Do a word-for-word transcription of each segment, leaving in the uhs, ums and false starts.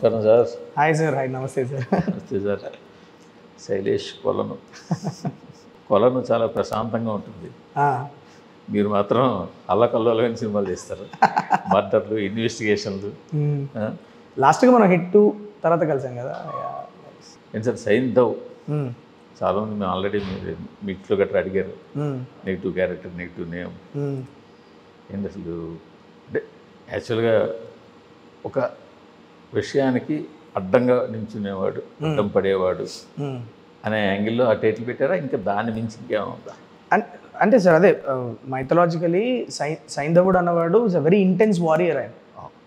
నమస్కారం sir. Hi sir. Hi, నమస్తే sir. నమస్తే సార్. శైలేష్ కొలను కొలను చాలా ప్రశాంతంగా ఉంటుంది. మీరు మాత్రం అల్లకల్లోలైన సినిమాలు చేస్తారు. మర్డర్లు, ఇన్వెస్టిగేషన్లు. లాస్ట్గా మనం హిట్ టూ తర్వాత కలిసాం కదా. ఏంటి సార్ సైంధవ్, చాలామంది మేము ఆల్రెడీ మీరు మీట్లో గట్రా అడిగారు నెగిటివ్ క్యారెక్టర్, నెగిటివ్ నేమ్ ఏంటి అసలు. అంటే యాక్చువల్గా ఒక విషయానికి అడ్డంగా నించునేవాడు, అడ్డం పడేవాడు అనే యాంగిల్లో ఆ టైటిల్ పెట్టారా, ఇంకా దాని మించి ఇంకేముందా? అంటే సార్ అదే మైథలాజికలీ సై సైంధవుడు అన్నవాడు is a very intense warrior. ఆయన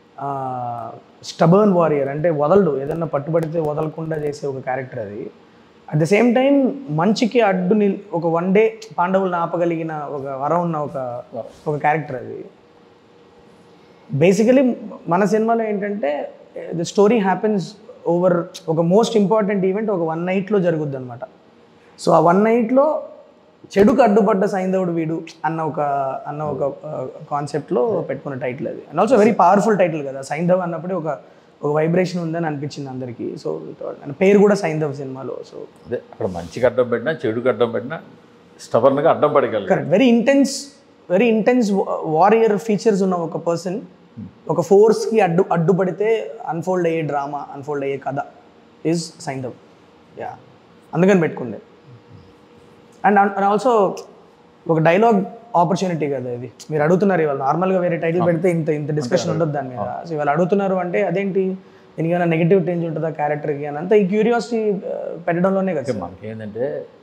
స్టబర్న్ వారియర్, అంటే వదలడు, ఏదన్నా పట్టుబడితే వదలకుండా చేసే ఒక క్యారెక్టర్ అది. అట్ ద సేమ్ టైం మంచికి అడ్డు నిల్ ఒక వన్ డే పాండవులను ఆపగలిగిన ఒక వరం ఉన్న ఒక ఒక క్యారెక్టర్ అది. బేసికలీ మన సినిమాలో ఏంటంటే ద స్టోరీ హ్యాపెన్స్ ఓవర్ ఒక మోస్ట్ ఇంపార్టెంట్ ఈవెంట్ ఒక వన్ నైట్లో జరుగుద్ది అనమాట. సో ఆ వన్ నైట్లో చెడుకు అడ్డుపడ్డ సైంధవుడు వీడు అన్న ఒక అన్న ఒక కాన్సెప్ట్లో పెట్టుకున్న టైటిల్ అది. And also very powerful title కదా. సైంధవ్ అన్నప్పుడే ఒక ఒక వైబ్రేషన్ ఉందని అనిపించింది అందరికీ. సో పేరు కూడా సైంధవ్ సినిమాలో. సో అదే అక్కడ మంచిగా అడ్డం పెట్టినా చెడుకు అడ్డం పెట్టినా స్టబర్న్గా అడ్డం పడగలరు. Correct. Very intense very intense warrior features ఉన్న ఒక పర్సన్ ఒక ఫోర్స్కి అడ్డు అడ్డుపడితే అన్ఫోల్డ్ అయ్యే డ్రామా, అన్ఫోల్డ్ అయ్యే కథ ఈజ్ సైంధవ్. యా, అందుకని పెట్టుకుంది. అండ్ అండ్ ఆల్సో ఒక డైలాగ్ ఆపర్చునిటీ కదా ఇది. మీరు అడుగుతున్నారు ఇవాళ, నార్మల్గా వేరే టైటిల్ పెడితే ఇంత ఇంత డిస్కషన్ ఉండదు దాని మీద. సో ఇవాళ అడుగుతున్నారు అంటే అదేంటి, దీనికైనా నెగిటివ్ టెన్స్ ఉంటుందా క్యారెక్టర్కి అని అంతా ఈ క్యూరియాసిటీ పెట్టడంలోనే కదా. మనకేంటంటే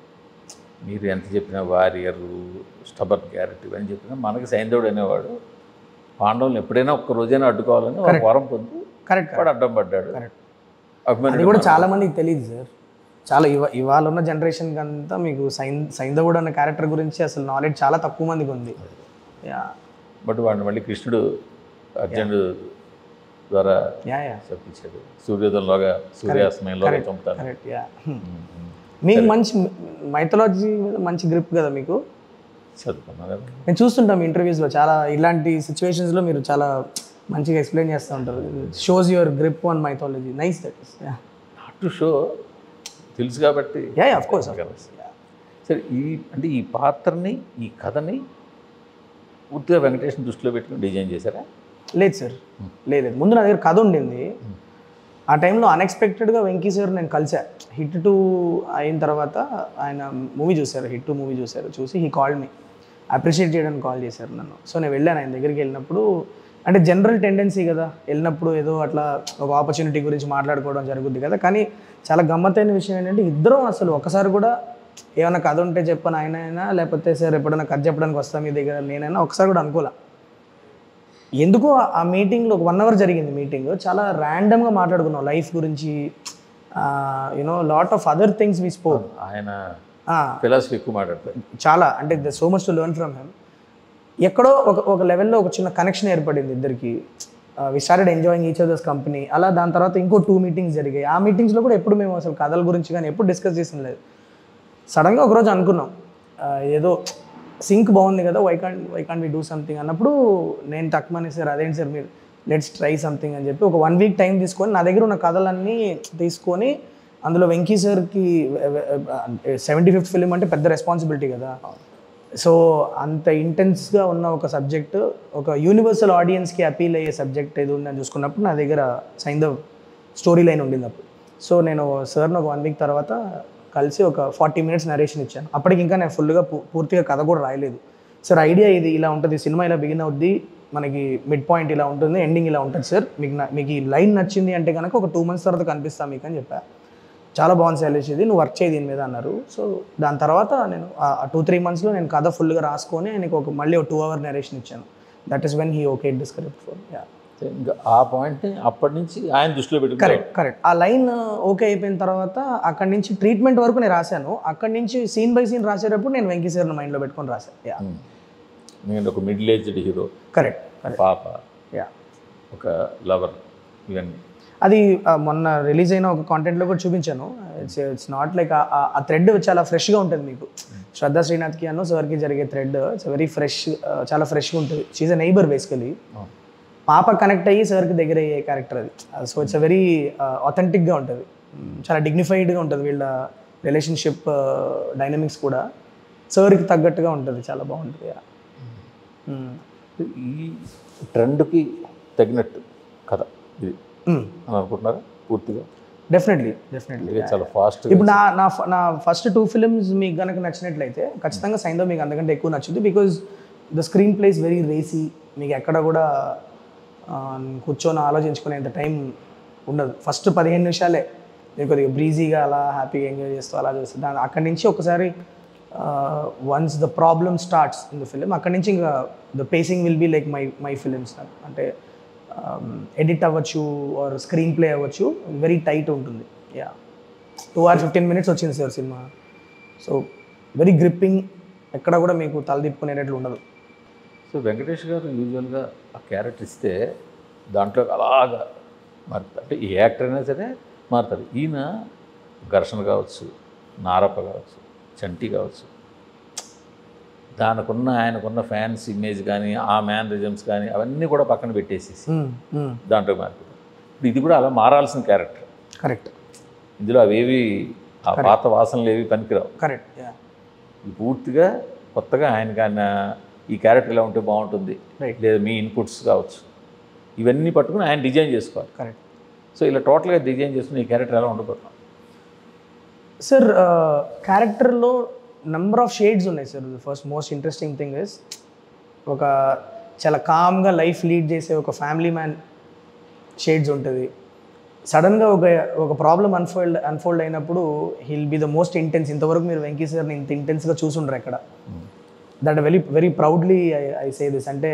మీరు ఎంత చెప్పినా వారియర్, స్టబర్న్ క్యారెక్టర్ అని చెప్పినా మనకి సైంధవుడు అనేవాడు పాండవులను ఎప్పుడైనా ఒక్క రోజైనా అడ్డుకోవాలని ఒక వరం పొంది కరెక్ట్ వాడు అడ్డం పడ్డాడు. కరెక్ట్. అది కూడా చాలా మందికి తెలియదు సార్. చాలా ఇవా ఇవాళ ఉన్న జనరేషన్కి అంతా మీకు సైన్ సైంధవుడు అన్న క్యారెక్టర్ గురించి అసలు నాలెడ్జ్ చాలా తక్కువ మందికి ఉంది. యా, బట్ వాడిని మళ్ళీ కృష్ణుడు అర్జునుడు ద్వారా యా యా చెప్పించాడు. సూర్యోదయంలోగా సూర్యాస్తమయంలోగా చంపుతారు. కరెక్ట్. యా, మీకు మంచి మైథలాజీ మీద మంచి గ్రిప్ కదా మీకు. చదువుకున్నా కదా, నేను చూస్తుంటాం ఇంటర్వ్యూస్లో చాలా ఇలాంటి సిచ్యువేషన్స్లో మీరు చాలా మంచిగా ఎక్స్ప్లెయిన్ చేస్తూ ఉంటారు. Shows your grip on mythology. Nice. That is not to show, తెలుసు కాబట్టి. Yeah yeah of course. సరే, ఈ అంటే ఈ పాత్రని, ఈ కథని పూర్తిగా వెంకటేష్ని దృష్టిలో పెట్టుకుని డిజైన్ చేశారా? లేదు సార్, లేదు. ముందు నా దగ్గర కథ ఉండింది. ఆ టైంలో అన్ఎక్స్పెక్టెడ్గా వెంకీ సార్ నేను కలిసా. హిట్ టూ అయిన తర్వాత ఆయన మూవీ చూశారు, హిట్ టూ మూవీ చూశారు. చూసి హీ కాల్డ్ మీ, అప్రిషియేట్ చేయడానికి కాల్ చేశారు నన్ను. సో నేను వెళ్ళాను ఆయన దగ్గరికి. వెళ్ళినప్పుడు అంటే జనరల్ టెండెన్సీ కదా, వెళ్ళినప్పుడు ఏదో అట్లా ఒక ఆపర్చునిటీ గురించి మాట్లాడుకోవడం జరుగుద్ది కదా. కానీ చాలా గమ్మత్తైన విషయం ఏంటంటే ఇద్దరం అసలు ఒకసారి కూడా ఏమైనా కథ ఉంటే చెప్పను ఆయన అయినా, లేకపోతే సార్ ఎప్పుడైనా కథ చెప్పడానికి వస్తాం మీ దగ్గర నేనైనా ఒకసారి కూడా అనుకోలే. ఎందుకో ఆ మీటింగ్లో ఒక వన్ అవర్ జరిగింది మీటింగ్. చాలా ర్యాండమ్గా మాట్లాడుకున్నాం లైఫ్ గురించి, you know lot of other things we spoke. ఆయన ఫిలాసఫీ ఎక్కువ మాట్లాడతారు చాలా. అంటే the so much to learn from him. ఎక్కడో ఒక ఒక లెవెల్లో ఒక చిన్న కనెక్షన్ ఏర్పడింది ఇద్దరికి. We started enjoying each others company. అలా దాని తర్వాత ఇంకో టూ మీటింగ్స్ జరిగాయి. ఆ మీటింగ్స్లో కూడా ఎప్పుడు మేము అసలు కథల గురించి కానీ ఎప్పుడు డిస్కస్ చేసిన లేదు. సడన్గా ఒకరోజు అనుకున్నాం ఏదో సింక్ బాగుంది కదా, why can't why can't we do something అన్నప్పుడు నేను తక్కువని సార్ అదేంటి సార్ మీరు లెట్స్ ట్రై సంథింగ్ అని చెప్పి ఒక వన్ వీక్ టైం తీసుకొని నా దగ్గర ఉన్న కథలన్నీ తీసుకొని అందులో వెంకీ సార్కి సెవెంటీ ఫిఫ్త్ ఫిలిం అంటే పెద్ద రెస్పాన్సిబిలిటీ కదా. సో అంత ఇంటెన్స్గా ఉన్న ఒక సబ్జెక్ట్, ఒక యూనివర్సల్ ఆడియన్స్కి అపీల్ అయ్యే సబ్జెక్ట్ ఏది ఉందని చూసుకున్నప్పుడు నా దగ్గర సైంధవ్ స్టోరీ లైన్ ఉండింది అప్పుడు. సో నేను సార్ని ఒక వన్ వీక్ తర్వాత కలిసి ఒక ఫార్టీ మినిట్స్ నరేషన్ ఇచ్చాను. అప్పటికి ఇంకా నేను ఫుల్గా పూర్తిగా కథ కూడా రాయలేదు. సార్ ఐడియా ఇది ఇలా ఉంటుంది, సినిమా ఇలా బిగిన్ అవుద్ది, మనకి మిడ్ పాయింట్ ఇలా ఉంటుంది, ఎండింగ్ ఇలా ఉంటుంది సార్, మీకు మీకు ఈ లైన్ నచ్చింది అంటే కనుక ఒక టూ మంత్స్ తర్వాత కనిపిస్తాను మీకు అని చెప్పా. చాలా బాగుంది శైలేష్, ఇది నువ్వు వర్క్ చేయి దీని మీద అన్నారు. సో దాని తర్వాత నేను ఆ టూ త్రీ మంత్స్లో నేను కథ ఫుల్గా రాసుకొని ఆయనకు ఒక మళ్ళీ ఒక టూ అవర్ నరేషన్ ఇచ్చాను. That is when he okay the script for. Yeah, ఇంకా ఆ పాయింట్ని అప్పటి నుంచి ఆయన దృష్టిలో పెట్టుకుని. కరెక్ట్ కరెక్ట్ ఆ లైన్ ఓకే అయిపోయిన తర్వాత అక్కడి నుంచి ట్రీట్మెంట్ వరకు నేను రాశాను. అక్కడి నుంచి సీన్ బై సీన్ రాసేటప్పుడు నేను వెంకీ సార్ని మైండ్లో పెట్టుకొని రాశాను. యా, నేను ఒక మిడిల్ ఏజ్డ్ హీరో, కరెక్ట్, పాప, యా, ఒక లవర్, ఇవన్నీ అది మొన్న రిలీజ్ అయిన ఒక కాంటెంట్లో కూడా చూపించాను. It's it's not like a thread చాలా ఫ్రెష్గా ఉంటుంది మీకు. శ్రద్ధా శ్రీనాథ్కి అను సార్కి జరిగే థ్రెడ్ ఇట్స్ వెరీ ఫ్రెష్, చాలా ఫ్రెష్గా ఉంటుంది. She's a neighbour basically. పాప కనెక్ట్ అయ్యి సార్కి దగ్గర అయ్యే క్యారెక్టర్ అది. సో ఇట్స్ అ వెరీ ఆథెంటిక్గా ఉంటుంది, చాలా డిగ్నిఫైడ్గా ఉంటుంది వీళ్ళ రిలేషన్షిప్ డైనమిక్స్ కూడా సార్కి తగ్గట్టుగా ఉంటుంది, చాలా బాగుంటుంది. ఈ ట్రెండ్కి తగినట్టు కథ ఇది అని అనుకుంటున్నారా పూర్తిగా? డెఫినెట్లీ డెఫినెట్లీ చాలా ఫాస్ట్. ఇప్పుడు నా నా నా ఫస్ట్ టూ ఫిల్మ్స్ మీకు కనుక నచ్చినట్లయితే ఖచ్చితంగా సైంధవ్ మీకు అంతకంటే ఎక్కువ నచ్చుద్ది. Because the screenplay is very racy, మీకు ఎక్కడ కూడా కూర్చొని ఆలోచించుకునేంత టైం ఉండదు. ఫస్ట్ పదిహేను నిమిషాలే మీకు కొద్దిగా బ్రీజీగా అలా హ్యాపీగా ఎంజాయ్ చేస్తూ అలా చేస్తుంది. దాని అక్కడి నుంచి ఒకసారి once the problem starts in the film, అక్కడి నుంచి ఇంకా the pacing will be like my my films. అంటే ఎడిట్ అవ్వచ్చు ఆర్ స్క్రీన్ ప్లే అవ్వచ్చు, వెరీ టైట్ ఉంటుంది. Yeah two hour fifteen minutes వచ్చింది సార్ సినిమా. సో వెరీ గ్రిప్పింగ్, ఎక్కడ కూడా మీకు తలదిప్పుకునేటట్లు ఉండదు. సో వెంకటేష్ గారు యూజువల్గా ఆ క్యారెక్టర్ ఇస్తే దాంట్లో అలాగా మారుతారు, అంటే ఏ యాక్టర్ అయినా సరే మారుతారు. ఈయన ఘర్షణ కావచ్చు, నారప్ప కావచ్చు, చంటి కావచ్చు, దానికున్న ఆయనకున్న ఫ్యాన్స్ ఇమేజ్ కానీ ఆ మ్యానరిజమ్స్ కానీ అవన్నీ కూడా పక్కన పెట్టేసేసి దాంట్లో మారిపోతారు. ఇప్పుడు ఇది కూడా అలా మారాల్సిన క్యారెక్టర్. కరెక్ట్. ఇందులో అవేవి ఆ పాత వాసనలు ఏవి పనికిరావు. కరెక్ట్. ఇది పూర్తిగా కొత్తగా ఆయనకి ఆయన ఈ క్యారెక్టర్ ఎలా ఉంటే బాగుంటుంది, లేదా మీ ఇన్పుట్స్ కావచ్చు, ఇవన్నీ పట్టుకుని ఆయన డిజైన్ చేసుకోవాలి. కరెక్ట్. సో ఇలా టోటల్గా డిజైన్ చేసుకుని ఈ క్యారెక్టర్ ఎలా ఉండబోతున్నాం సార్? క్యారెక్టర్లో నెంబర్ ఆఫ్ షేడ్స్ ఉన్నాయి sir. First most interesting thing is, ఒక చాలా కామ్గా లైఫ్ లీడ్ చేసే ఒక ఫ్యామిలీ మ్యాన్ షేడ్స్ ఉంటుంది. సడన్గా ఒక ఒక ప్రాబ్లం అన్ఫోల్డ్ అన్ఫోల్డ్ అయినప్పుడు he'll be the most intense. ఇంతవరకు మీరు వెంకీ సార్ని ఇంత ఇంటెన్స్గా చూసుండ్రు ఎక్కడ. That very very proudly I I say this. అంటే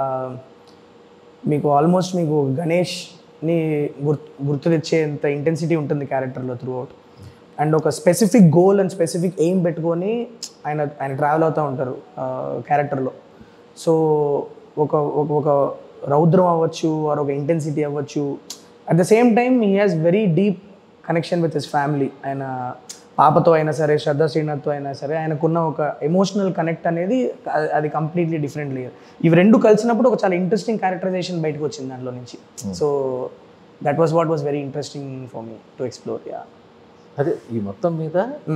మీకు ఆల్మోస్ట్ మీకు గణేష్ని గుర్తు గుర్తు తెచ్చేంత ఇంటెన్సిటీ ఉంటుంది క్యారెక్టర్లో త్రూ అవుట్. అండ్ ఒక specific goal and specific aim పెట్టుకొని ఆయన ఆయన ట్రావెల్ అవుతూ ఉంటారు క్యారెక్టర్లో. సో ఒక ఒక రౌద్రం అవ్వచ్చు ఆర్ ఒక ఇంటెన్సిటీ అవ్వచ్చు. At the same time he has very deep connection with his family. ఆయన పాపతో అయినా సరే, శ్రద్ధ శ్రీనాథ్తో అయినా సరే, ఆయనకున్న ఒక ఎమోషనల్ కనెక్ట్ అనేది అది కంప్లీట్లీ డిఫరెంట్ లేయర్. ఇవి రెండు కలిసినప్పుడు ఒక చాలా ఇంట్రెస్టింగ్ క్యారెక్టరైజేషన్ బయటకు వచ్చింది దాంట్లో నుంచి. So that was what was very interesting for me to explore. Yeah అదే ఈ మొత్తం మీద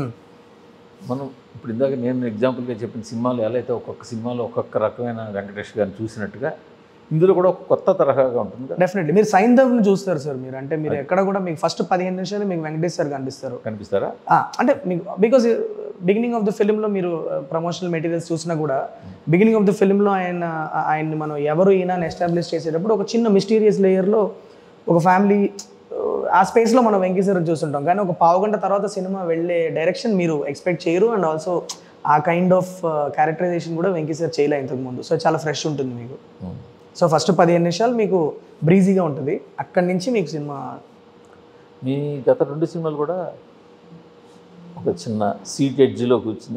మనం ఇప్పుడు ఇందాక నేను ఎగ్జాంపుల్గా చెప్పిన సినిమాలు ఎలా అయితే ఒక్కొక్క సినిమాలో ఒక్కొక్క రకమైన వెంకటేష్ గారిని చూసినట్టుగా ఇందులో కూడా ఒక కొత్త తరహాగా ఉంటుంది. డెఫినెట్లీ మీరు సైంధవ్ని చూస్తారు సార్. మీరు అంటే మీరు ఎక్కడ కూడా మీకు ఫస్ట్ పదిహేను నిమిషాలు మీకు వెంకటేష్ సార్ కనిపిస్తారు. కనిపిస్తారా? అంటే మీకు బికాజ్ బిగినింగ్ ఆఫ్ ద ఫిలింలో మీరు ప్రమోషనల్ మెటీరియల్స్ చూసినా కూడా బిగినింగ్ ఆఫ్ ద ఫిలింలో ఆయన ఆయన్ని మనం ఎవరు ఈయన ఎస్టాబ్లిష్ చేసేటప్పుడు ఒక చిన్న మిస్టీరియస్ లేయర్లో ఒక ఫ్యామిలీ ఆ స్పేస్లో మనం వెంకీ సార్ చూస్తుంటాం. కానీ ఒక పావు గంట తర్వాత సినిమా వెళ్ళే డైరెక్షన్ మీరు ఎక్స్పెక్ట్ చేయరు. And also a kind of characterization కూడా వెంకీ సార్ చేయలే ఇంతకుముందు. సో చాలా ఫ్రెష్ ఉంటుంది మీకు. సో ఫస్ట్ పదిహేను నిమిషాలు మీకు బ్రీజీగా ఉంటుంది. అక్కడి నుంచి మీకు సినిమా. మీ గత రెండు సినిమాలు కూడా ఒక చిన్న సీట్ ఎడ్జ్లో కూర్చుని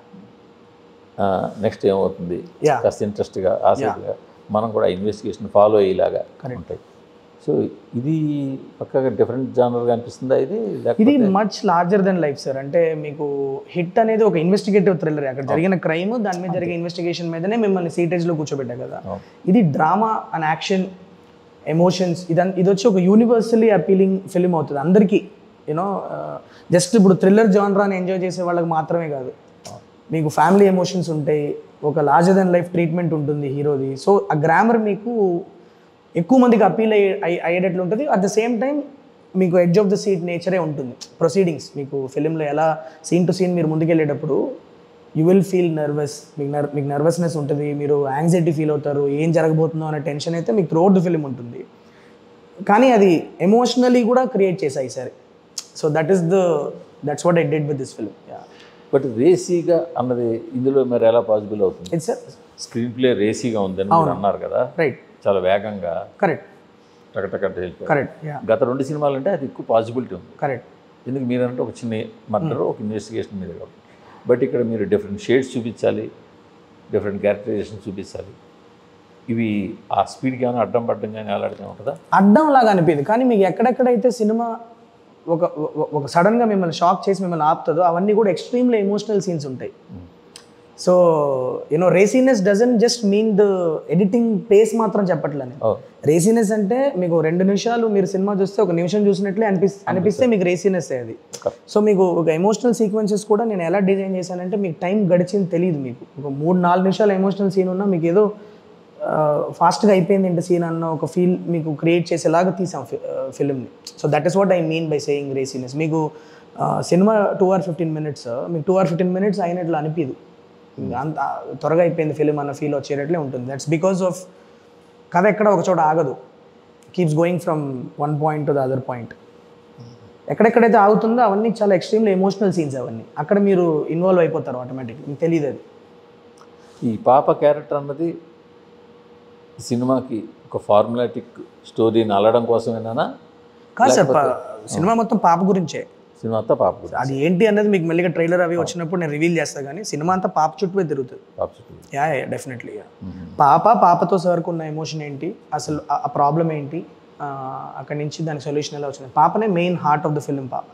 నెక్స్ట్ ఏమవుతుంది కాస్త ఇంట్రెస్ట్గా ఆసక్తిగా మనం కూడా ఇన్వెస్టిగేషన్ ఫాలో అయ్యేలాగా ఉంటాయి. సో ఇది పక్కగా డిఫరెంట్ జానర్గా అనిపిస్తుందా? ఇది ఇది much larger than life sir. అంటే మీకు హిట్ అనేది ఒక ఇన్వెస్టిగేటివ్ థ్రిల్లర్. అక్కడ జరిగిన క్రైమ్, దాని మీద జరిగే ఇన్వెస్టిగేషన్ మీదనే మిమ్మల్ని సీటేజ్లో కూర్చోబెట్టా కదా. ఇది డ్రామా అండ్ యాక్షన్, ఎమోషన్స్, ఇదన్ ఇది వచ్చి ఒక యూనివర్సల్లీ అపీలింగ్ ఫిలిం అవుతుంది అందరికీ. యూనో జస్ట్ ఇప్పుడు థ్రిల్లర్ జానరాని ఎంజాయ్ చేసే వాళ్ళకి మాత్రమే కాదు, మీకు ఫ్యామిలీ ఎమోషన్స్ ఉంటాయి, ఒక లార్జర్ దెన్ లైఫ్ ట్రీట్మెంట్ ఉంటుంది హీరోది. సో ఆ గ్రామర్ మీకు ఎక్కువ మందికి అపీల్ అయ్యే అయ్యేటట్లు ఉంటుంది. అట్ ద సేమ్ టైం మీకు ఎడ్జ్ ఆఫ్ ద సీట్ నేచరే ఉంటుంది ప్రొసీడింగ్స్. మీకు ఫిలింలో ఎలా సీన్ టు సీన్ మీరు ముందుకెళ్ళేటప్పుడు యూ విల్ ఫీల్ నర్వస్. మీకు నర్ మీకు నర్వస్నెస్ ఉంటుంది, మీరు యాంగ్జైటీ ఫీల్ అవుతారు, ఏం జరగబోతుందో అనే టెన్షన్ అయితే మీకు త్రూఅవుట్ ద ఫిలిం ఉంటుంది. కానీ అది ఎమోషనలీ కూడా క్రియేట్ చేశాయి సరే. So that is the that's what I did with this film. But రేసీగా అన్నది ఇందులో మరి ఎలా పాసిబుల్ అవుతుంది? ఇట్స్ స్క్రీన్ ప్లే రేసీగా ఉందని మీరు అన్నారు కదా. రైట్. చాలా వేగంగా. కరెక్ట్. టకటక. కరెక్ట్. గత రెండు సినిమాలు అంటే అది ఎక్కువ పాసిబిలిటీ ఉంది. కరెక్ట్. ఎందుకు మీరంటే ఒక చిన్న మర్డర్, ఒక ఇన్వెస్టిగేషన్ మీద కాబట్టి. బట్ ఇక్కడ మీరు డిఫరెంట్ షేడ్స్ చూపించాలి, డిఫరెంట్ క్యారెక్టరైజేషన్ చూపించాలి. ఇవి ఆ స్పీడ్కి ఏమైనా అడ్డం పడ్డం కానీ అలాంటిగా ఉంటుందా? అడ్డం లాగా అనిపించదు. కానీ మీకు ఎక్కడెక్కడైతే సినిమా ఒక ఒక సడన్గా మిమ్మల్ని షాక్ చేసి మిమ్మల్ని ఆపుతుందో అవన్నీ కూడా ఎక్స్ట్రీమ్లీ ఎమోషనల్ సీన్స్ ఉంటాయి. So you know raciness doesn't just mean the editing pace మాత్రం చెప్పట్లేదు. రేసీనెస్ అంటే మీకు రెండు నిమిషాలు మీరు సినిమా చూస్తే ఒక నిమిషం చూసినట్లే అనిపి అనిపిస్తే మీకు రేసీనెస్ అది. సో మీకు ఒక ఎమోషనల్ సీక్వెన్సెస్ కూడా నేను ఎలా డిజైన్ చేశానంటే మీకు టైం గడిచింది తెలియదు. మీకు ఒక మూడు నాలుగు నిమిషాలు ఎమోషనల్ సీన్ ఉన్నా మీకు ఏదో ఫాస్ట్గా అయిపోయింది ఏంటి సీన్ అన్న ఒక ఫీల్ మీకు క్రియేట్ చేసేలాగా తీసాం ఫిల్మ్ని. So that is what I mean by saying raciness. మీకు సినిమా టూ అవర్ ఫిఫ్టీన్ మినిట్స్ మీకు టూ అవర్ ఫిఫ్టీన్ మినిట్స్ అయినట్లు అనిపించదు, అంత త్వరగా అయిపోయింది ఫిలిం అన్న ఫీల్ వచ్చేటట్లే ఉంటుంది. దట్స్ బికాస్ ఆఫ్ కథ ఎక్కడ ఒక చోట ఆగదు, keeps going from one point to the other point. ఎక్కడెక్కడైతే ఆగుతుందో అవన్నీ చాలా ఎక్స్ట్రీమ్లీ ఎమోషనల్ సీన్స్, అవన్నీ అక్కడ మీరు ఇన్వాల్వ్ అయిపోతారు ఆటోమేటిక్గా, మీకు తెలియదు అది. ఈ పాప క్యారెక్టర్ అన్నది సినిమాకి ఒక ఫార్ములాటిక్ స్టోరీని అల్లడం కోసమేనా? కాదు సార్, సినిమా మొత్తం పాప గురించే. సినిమా అంతా పాప గురించి. అది ఏంటి అన్నది మీకు మెల్లిగా ట్రైలర్ అవి వచ్చినప్పుడు నేను రివీల్ చేస్తాను, కానీ సినిమా అంతా పాప చుట్టూ తిరుగుతుంది. పాప చుట్టూ యా యా డెఫినెట్లీ. పాప పాపతో సార్కు ఉన్న ఎమోషన్ ఏంటి, అసలు ఆ ప్రాబ్లం ఏంటి, అక్కడి నుంచి దానికి సొల్యూషన్ ఎలా వచ్చింది, పాపనే main heart of the film పాప.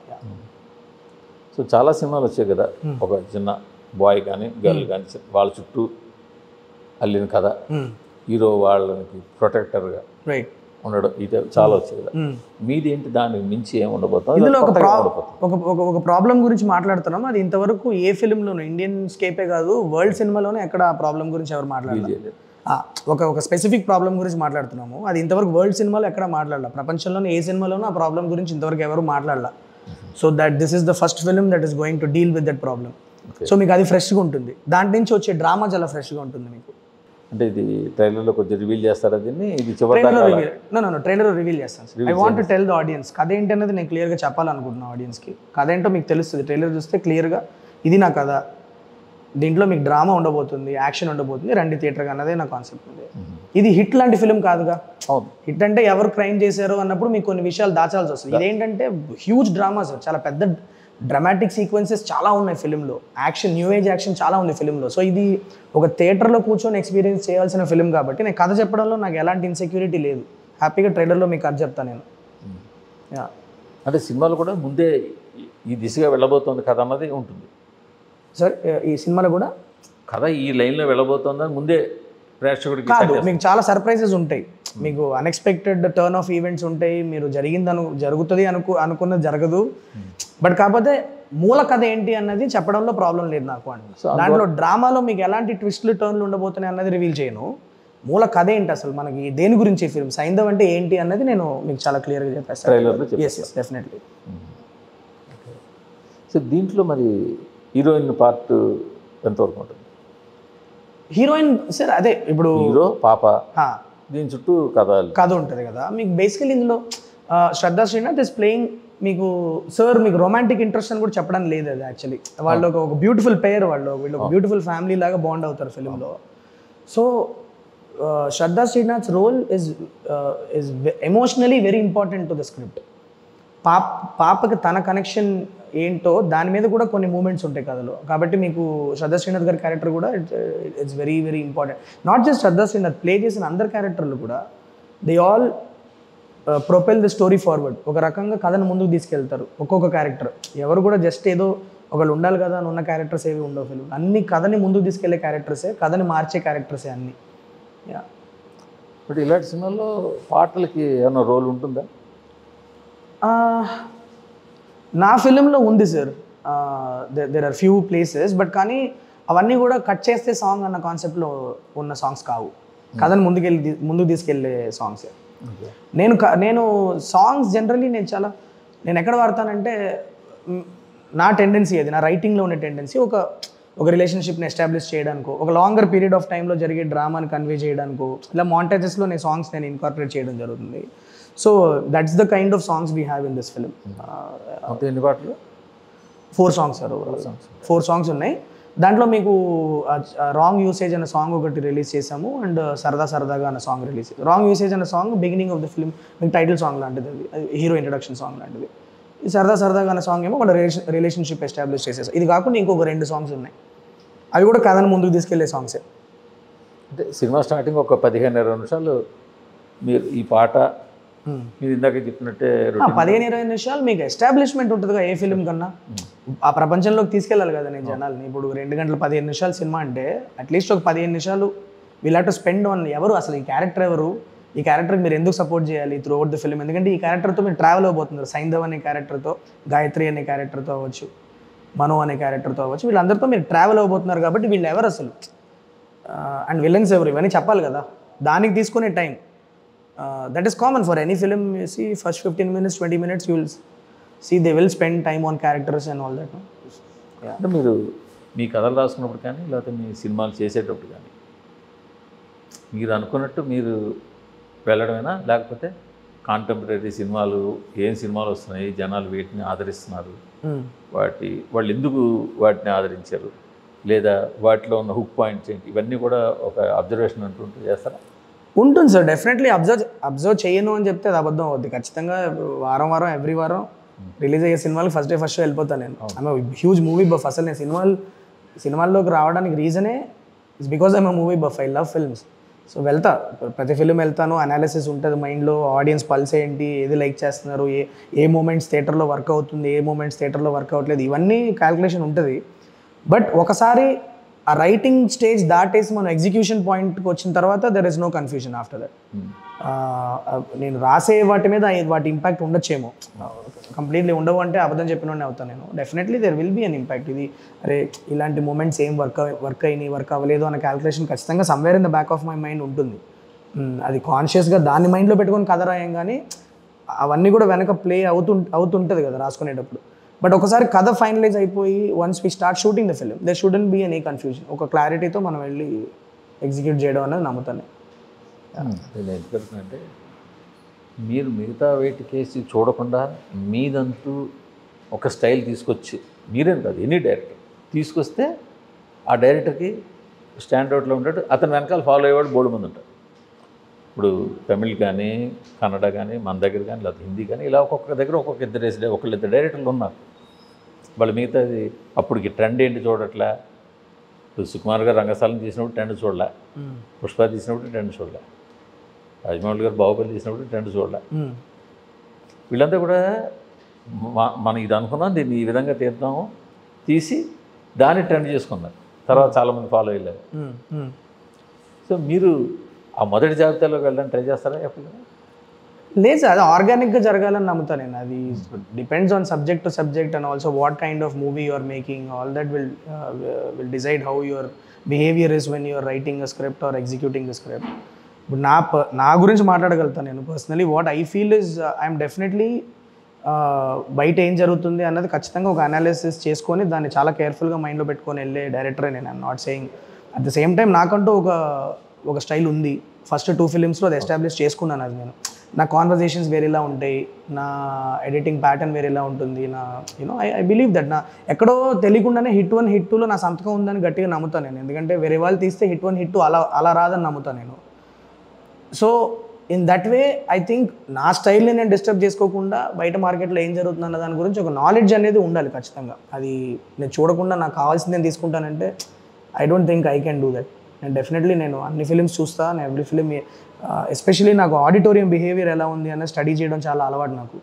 సో చాలా సినిమాలు వచ్చాయి కదా, ఒక చిన్న బాయ్ కానీ గర్ల్ కానీ వాళ్ళ చుట్టూ అల్లిన కథ, హీరో వాళ్ళకి ప్రొటెక్టర్గా రైట్ ఉండడం, ఇది చాలా వచ్చాయి కదా. మీది ఏంటి దానికి మించి ఏమి ఉండబోతుంది? ఇందులో ఒక ఒక ఒక ప్రాబ్లం గురించి మాట్లాడుతున్నాం, అది ఇంతవరకు ఏ ఫిల్మ్లోనూ ఇండియన్ స్కేపే కాదు వరల్డ్ సినిమాలోనే ఎక్కడ ఆ ప్రాబ్లం గురించి ఎవరు మాట్లాడలేదు. ఒక ఒక స్పెసిఫిక్ ప్రాబ్లం గురించి మాట్లాడుతున్నాము, అది ఇంతవరకు వరల్డ్ సినిమాలో ఎక్కడ మాట్లాడాల, ప్రపంచంలోనే ఏ సినిమాలోనూ ఆ ప్రాబ్లం గురించి ఇంతవరకు ఎవరు మాట్లాడాల. So that this is the first film that is going to deal with that problem. So మీకు అది ఫ్రెష్గా ఉంటుంది, దాంట్ నుంచి వచ్చే డ్రామా చాలా ఫ్రెష్గా ఉంటుంది మీకు. అంటే ఇది ట్రైలర్లో కొంచెం రివీల్ చేస్తారా దీన్ని? ఇది చివరి ట్రైలర్లో రివీల్ చేస్తాను sir. I want to tell the audience కథ ఏంటి అనేది నేను క్లియర్గా చెప్పాలనుకుంటున్నాను ఆడియన్స్కి. కథ ఏంటో మీకు తెలుస్తుంది, ట్రైలర్ చూస్తే క్లియర్గా ఇది నా కథ, దీంట్లో మీకు డ్రామా ఉండబోతుంది, యాక్షన్ ఉండబోతుంది, రండి థియేటర్గా అన్నదే నా కాన్సెప్ట్ ఉంది. ఇది హిట్ లాంటి ఫిల్మ్ కాదుగా. హిట్ అంటే ఎవరు క్రైమ్ చేశారు అన్నప్పుడు మీకు కొన్ని విషయాలు దాచాల్సి వస్తుంది. ఇదేంటంటే హ్యూజ్ డ్రామా సార్, చాలా పెద్ద డ్రామాటిక్ సీక్వెన్సెస్ చాలా ఉన్నాయి ఫిల్మ్లో, యాక్షన్ న్యూ ఏజ్ యాక్షన్ చాలా ఉంది ఫిల్మ్లో. సో ఇది ఒక థియేటర్లో కూర్చొని ఎక్స్పీరియన్స్ చేయాల్సిన ఫిల్మ్ కాబట్టి నేను కథ చెప్పడంలో నాకు ఎలాంటి ఇన్సెక్యూరిటీ లేదు, హ్యాపీగా ట్రైలర్లో మీకు కథ చెప్తాను నేను. అంటే సినిమాలో కూడా ముందే ఈ దిశగా వెళ్ళబోతుంది కథ అన్నది ఉంటుంది సార్. ఈ సినిమాలో కూడా కథ ఈ లైన్లో వెళ్ళబోతుందని ముందే ప్రేక్షకుడికి కాదు, మీకు చాలా సర్ప్రైజెస్ ఉంటాయి, మీకు అన్ఎక్స్పెక్టెడ్ టర్న్ ఆఫ్ ఈవెంట్స్ ఉంటాయి, మీరు జరిగింది అను జరుగుతుంది అనుకు అనుకున్నది జరగదు. బట్ కాకపోతే మూల కథ ఏంటి అన్నది చెప్పడంలో ప్రాబ్లం లేదు నాకు అండి. దాంట్లో డ్రామాలో మీకు ఎలాంటి ట్విస్ట్లు టర్న్లు ఉండబోతున్నాయి అన్నది రివీల్ చేయను. మూల కథ ఏంటి అసలు మనకి దేని గురించి ఫిల్మ్ సైంధవ్ అంటే ఏంటి అన్నది నేను మీకు చాలా క్లియర్గా చెప్పేస్తాను. Yes yes definitely. సో దీంట్లో మరి హీరోయిన్ పార్ట్ ఎంతవరకు ఉంటుంది? హీరోయిన్ సార్ అదే ఇప్పుడు హీరో పాప దీని చుట్టూ కథ కథ ఉంటుంది కదా మీకు. బేసికలీ ఇందులో శ్రద్ధా శ్రీనాథ్ ఇస్ ప్లేయింగ్ మీకు సార్ మీకు రొమాంటిక్ ఇంట్రెస్ట్ అని కూడా చెప్పడం లేదు అది. యాక్చువల్లీ వాళ్ళు ఒక బ్యూటిఫుల్ పేర్, వాళ్ళు వీళ్ళు ఒక బ్యూటిఫుల్ ఫ్యామిలీ లాగా బాండ్ అవుతారు ఫిలింలో. So Shraddha Srinath's role is is emotionally very important to the script. పాప పాపకి తన కనెక్షన్ ఏంటో దాని మీద కూడా కొన్ని మూమెంట్స్ ఉంటాయి కథలో. కాబట్టి మీకు శ్రద్ధా శ్రీనాథ్ గారి క్యారెక్టర్ కూడా it it's very very important. Not just Shraddha Srinath, play చేసిన అందరు క్యారెక్టర్లు కూడా they all propel the story forward. ఒక రకంగా కథను ముందుకు తీసుకెళ్తారు ఒక్కొక్క క్యారెక్టర్. ఎవరు కూడా జస్ట్ ఏదో ఒకళ్ళు ఉండాలి కదా అని ఉన్న క్యారెక్టర్స్ ఏవి ఉండవు ఫిల్మ్. అన్ని కథని ముందుకు తీసుకెళ్లే క్యారెక్టర్సే, కథని మార్చే క్యారెక్టర్సే అన్నీ. యా బట్ ఇలాంటి సినిమాల్లో పాటలకి ఏమైనా రోల్ ఉంటుందా? నా ఫిలింలో ఉంది sir, there are few places, but కానీ అవన్నీ కూడా కట్ చేస్తే సాంగ్ అన్న కాన్సెప్ట్లో ఉన్న సాంగ్స్ కావు, కథను ముందుకెళ్ళి ముందుకు తీసుకెళ్ళే సాంగ్స్. నేను నేను సాంగ్స్ జనరలీ నేను చాలా నేను ఎక్కడ వాడతానంటే నా టెండెన్సీ అది, నా రైటింగ్లో ఉండే టెండెన్సీ ఒక ఒక రిలేషన్షిప్ని ఎస్టాబ్లిష్ చేయడానికో, ఒక లాంగర్ పీరియడ్ ఆఫ్ టైంలో జరిగే డ్రామాని కన్వే చేయడానికో, ఇలా మాంటేజెస్లో నేను సాంగ్స్ నేను ఇన్కార్పొరేట్ చేయడం జరుగుతుంది. So that's the kind of songs we have in this film. ఎన్ని పాటలు? Four songs sir, four songs ఉన్నాయి. దాంట్లో మీకు రాంగ్ యూసేజ్ అనే సాంగ్ ఒకటి రిలీజ్ చేసాము, అండ్ సరదా సరదాగా అనే సాంగ్ రిలీజ్ చేసాము. రాంగ్ యూసేజ్ అనే song beginning of the film మీకు టైటిల్ సాంగ్ లాంటిది, అది హీరో ఇంట్రడక్షన్ సాంగ్ లాంటిది. ఈ సరదా సరదాగా అనే సాంగ్ ఏమో వాళ్ళ రిలేషన్ రిలేషన్షిప్ ఎస్టాబ్లిష్ చేసేసాం. ఇది కాకుండా ఇంకొక రెండు సాంగ్స్ ఉన్నాయి, అవి కూడా కథను ముందుకు తీసుకెళ్లే సాంగ్సే. అంటే సినిమా స్టార్టింగ్ ఒక పదిహేను ఇరవై నిమిషాలు మీరు ఈ పాట మీరు ఇందాక చెప్పినట్టే పదిహేను ఇరవై నిమిషాలు మీకు ఎస్టాబ్లిష్మెంట్ ఉంటుందిగా ఏ ఫిలిం కన్నా. ఆ ప్రపంచంలోకి తీసుకెళ్ళాలి కదా నేను జనాల్ని. ఇప్పుడు రెండు గంటల పదిహేను నిమిషాలు సినిమా అంటే అట్లీస్ట్ ఒక పదిహేను నిమిషాలు we'll have to spend on ఎవరు అసలు ఈ క్యారెక్టర్ ఎవరు, ఈ క్యారెక్టర్కి మీరు ఎందుకు సపోర్ట్ చేయాలి త్రూ అవుట్ ద ఫిలిం. ఎందుకంటే ఈ క్యారెక్టర్తో మీరు ట్రావెల్ అవబోతున్నారు. సైంధవ్ అనే క్యారెక్టర్తో, గాయత్రి అనే క్యారెక్టర్తో అవ్వచ్చు, మనో అనే క్యారెక్టర్తో అవ్వచ్చు, వీళ్ళందరితో మీరు ట్రావెల్ అవబోతున్నారు కాబట్టి వీళ్ళు ఎవరు అసలు అండ్ విలన్స్ ఎవరు ఇవన్నీ చెప్పాలి కదా. దానికి తీసుకునే time that is common for any film. You see first fifteen minutes twenty minutes you will see they will spend time on characters and all that. అంటే మీరు మీ కథలు రాసుకున్నప్పుడు కానీ లేకపోతే మీ సినిమాలు చేసేటప్పుడు కానీ మీరు అనుకున్నట్టు మీరు వెళ్ళడమేనా, లేకపోతే కాంటెంపరీ సినిమాలు ఏం సినిమాలు వస్తున్నాయి, జనాలు వీటిని ఆదరిస్తున్నారు, వాటి వాళ్ళు ఎందుకు వాటిని ఆదరించారు, లేదా వాటిలో ఉన్న హుక్ పాయింట్స్ ఏంటి, ఇవన్నీ కూడా ఒక అబ్జర్వేషన్ అంటుంటూ చేస్తారా? ఉంటుంది సార్, డెఫినెట్లీ అబ్జర్వ్ అబ్జర్వ్ చేయను అని చెప్తే అది అబద్ధం అవుద్ది. ఖచ్చితంగా వారం వారం ఎవ్రీ వారం రిలీజ్ అయ్యే సినిమాలు ఫస్ట్ డే ఫస్ట్ షో వెళ్ళిపోతాను నేను. I'm huge movie buff. అసలు నేను సినిమాలు సినిమాల్లోకి రావడానికి రీజనే it's because I'm movie buff. I love films. So వెళ్తా, ప్రతి ఫిల్మ్ వెళ్తాను, అనాలిసిస్ ఉంటుంది మైండ్లో, ఆడియన్స్ పల్స్ ఏంటి, ఏది లైక్ చేస్తున్నారు, ఏ ఏ మూమెంట్స్ థియేటర్లో వర్క్ అవుతుంది, ఏ మూమెంట్స్ థియేటర్లో వర్క్ అవ్వట్లేదు, ఇవన్నీ క్యాల్కులేషన్ ఉంటుంది. బట్ ఒకసారి ఆ రైటింగ్ స్టేజ్ దాటేసి మనం ఎగ్జిక్యూషన్ పాయింట్కి వచ్చిన తర్వాత there is no confusion after that. నేను రాసే వాటి మీద వాటి ఇంపాక్ట్ ఉండొచ్చేమో, కంప్లీట్లీ ఉండవు అంటే అబద్ధం చెప్పినోనే అవుతాను నేను. Definitely there will be an impact. ఇది అరే ఇలాంటి మూమెంట్స్ ఏం వర్క్ వర్క్ అయినాయి వర్క్ అవ్వలేదు అన్న క్యాల్కులేషన్ ఖచ్చితంగా somewhere in the back of my mind ఉంటుంది. అది కాన్షియస్గా దాన్ని మైండ్లో పెట్టుకొని కథ రాయం, కానీ అవన్నీ కూడా వెనక ప్లే అవుతు అవుతుంటుంది కదా రాసుకునేటప్పుడు. బట్ ఒకసారి కథ ఫైనలైజ్ అయిపోయి once we start shooting the film there shouldn't be any confusion. ఒక క్లారిటీతో మనం వెళ్ళి ఎగ్జిక్యూట్ చేయడం అనేది నమ్ముతాను. నేను ఎందుకంటే మీరు మిగతా వేటి కేసి చూడకుండా మీదంటూ ఒక స్టైల్ తీసుకొచ్చి, మీరేం కాదు ఎనీ డైరెక్టర్ తీసుకొస్తే ఆ డైరెక్టర్కి స్టాండర్డ్లో ఉంటాడు, అతని వెనకాల ఫాలో అయ్యేవాడు బోర్డు మంది ఉంటాడు. ఇప్పుడు తమిళ్ కానీ కన్నడ కానీ మన దగ్గర కానీ లేకపోతే హిందీ కానీ ఇలా ఒక్కొక్క దగ్గర ఒక్కొక్క ఇద్దరు వేసి ఒకళ్ళు ఇద్దరు డైరెక్టర్లు ఉన్నారు. వాళ్ళు మిగతాది అప్పటికి ట్రెండ్ ఏంటి చూడట్లే. ఇప్పుడు సుకుమార్ గారు రంగస్థలం తీసినప్పుడు ట్రెండ్ చూడలే, పుష్ప తీసినప్పుడు ట్రెండ్ చూడలే, రాజమౌళి గారు బాహుబలి తీసినప్పుడు ట్రెండ్ చూడలే. వీళ్ళంతా కూడా మనం ఇది అనుకున్నాం, దీన్ని ఈ విధంగా తీద్దాము, తీసి దాన్ని ట్రెండ్ చేసుకున్నారు. తర్వాత చాలామంది ఫాలో అయ్యారు. సో మీరు ఆ మొదటి జాబితాలోకి వెళ్ళడానికి ట్రై చేస్తారా ఎప్పుడు? లేదు సార్, అది ఆర్గానిక్గా జరగాలని నమ్ముతాను నేను. అది depends on subject to subject and also what kind of movie you are making. All that will will decide how your behaviour is when you're writing a script or executing a script. ఇప్పుడు నా నా గురించి మాట్లాడగలుగుతాను నేను personally. What I feel is I'm definitely బయట ఏం జరుగుతుంది అన్నది ఖచ్చితంగా ఒక అనాలిసిస్ చేసుకొని దాన్ని చాలా కేర్ఫుల్గా మైండ్లో పెట్టుకొని వెళ్ళే డైరెక్టరే నేను. I'm not saying at the same time నాకంటూ ఒక ఒక స్టైల్ ఉంది. ఫస్ట్ టూ ఫిలిమ్స్లో అది ఎస్టాబ్లిష్ చేసుకున్నాను. అది నేను నా కాన్వర్జేషన్స్ వేరేలా ఉంటాయి, నా ఎడిటింగ్ ప్యాటర్న్ వేరేలా ఉంటుంది, నా you know I I believe that నా ఎక్కడో తెలియకుండానే హిట్ వన్ హిట్ టూలో నా సంతకం ఉందని గట్టిగా నమ్ముతాను నేను. ఎందుకంటే వేరే వాళ్ళు తీస్తే హిట్ వన్ హిట్ టూ అలా అలా రాదని నమ్ముతాను నేను. So in that way I think నా స్టైల్ని నేను డిస్టర్బ్ చేసుకోకుండా బయట మార్కెట్లో ఏం జరుగుతుంది అన్న దాని గురించి ఒక నాలెడ్జ్ అనేది ఉండాలి ఖచ్చితంగా. అది నేను చూడకుండా నాకు కావాల్సింది నేను తీసుకుంటానంటే I don't think I can do that. నేను డెఫినెట్లీ నేను అన్ని ఫిలిమ్స్ చూస్తాను. నేను ఎవ్రీ ఫిలిం ఎస్పెషలీ నాకు ఆడిటోరియం బిహేవియర్ ఎలా ఉంది అన్న స్టడీ చేయడం చాలా అలవాటు నాకు.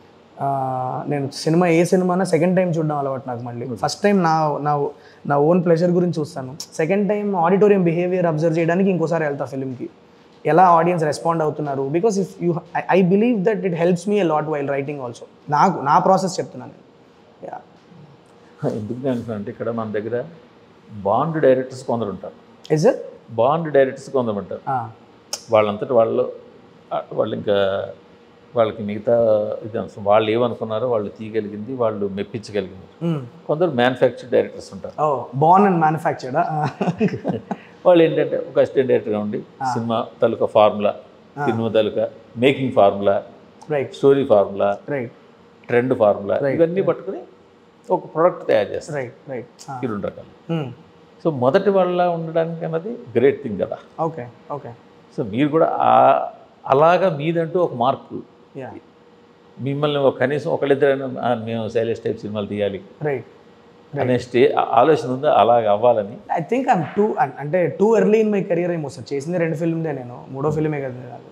నేను సినిమా ఏ సినిమానా సెకండ్ టైం చూడడం అలవాటు నాకు. మళ్ళీ ఫస్ట్ టైం నా నా నా ఓన్ ప్లెజర్ గురించి చూస్తాను, second time auditorium behaviour observe చేయడానికి ఇంకోసారి వెళ్తా ఫిలింకి, ఎలా ఆడియన్స్ రెస్పాండ్ అవుతున్నారు. Because if you I believe that it helps me a lot while writing also. నాకు నా ప్రాసెస్ చెప్తున్నాను. యా ఎందుకు అంటే ఇక్కడ మన దగ్గర బాండ్ డైరెక్టర్స్ కొందరు ఉంటారు. ఇస్ ఇట్ బాండ్ డైరెక్టర్స్ కొందరు ఉంటారు. వాళ్ళంతటి వాళ్ళు వాళ్ళు ఇంకా వాళ్ళకి మిగతా ఇది అవసరం, వాళ్ళు ఏమనుకున్నారో వాళ్ళు తీయగలిగింది వాళ్ళు మెప్పించగలిగింది. కొందరు మ్యానుఫ్యాక్చర్ డైరెక్టర్స్ ఉంటారు. Born and manufactured. వాళ్ళు ఏంటంటే ఒక అసిస్టెంట్ డైరెక్టర్గా ఉండి సినిమా తాలూకా ఫార్ములా, సినిమా తాలూకా making formula, story formula, trend formula, ఇవన్నీ పట్టుకుని ఒక ప్రోడక్ట్ తయారు చేస్తారు. రైట్ రైట్ ఈ రెండు రకాలు. సో మొదటి వాళ్ళ ఉండడానికి అన్నది గ్రేట్ థింగ్ కదా. Okay okay. సో మీరు కూడా అలాగా మీదంటూ ఒక మార్పు, మిమ్మల్ని ఒక కనీసం ఒకళ్ళిద్దరైనా మేము శైలేష్ టైప్ సినిమాలు తీయాలి రైట్ అనే స్టే ఆలోచన ఉందా అలాగ అవ్వాలని? ఐ థింక్ ఐమ్ టూ అంటే too early in my career ఏమో సార్. చేసింది రెండు ఫిల్మ్దే నేను, మూడో ఫిల్మే కదా నాకు.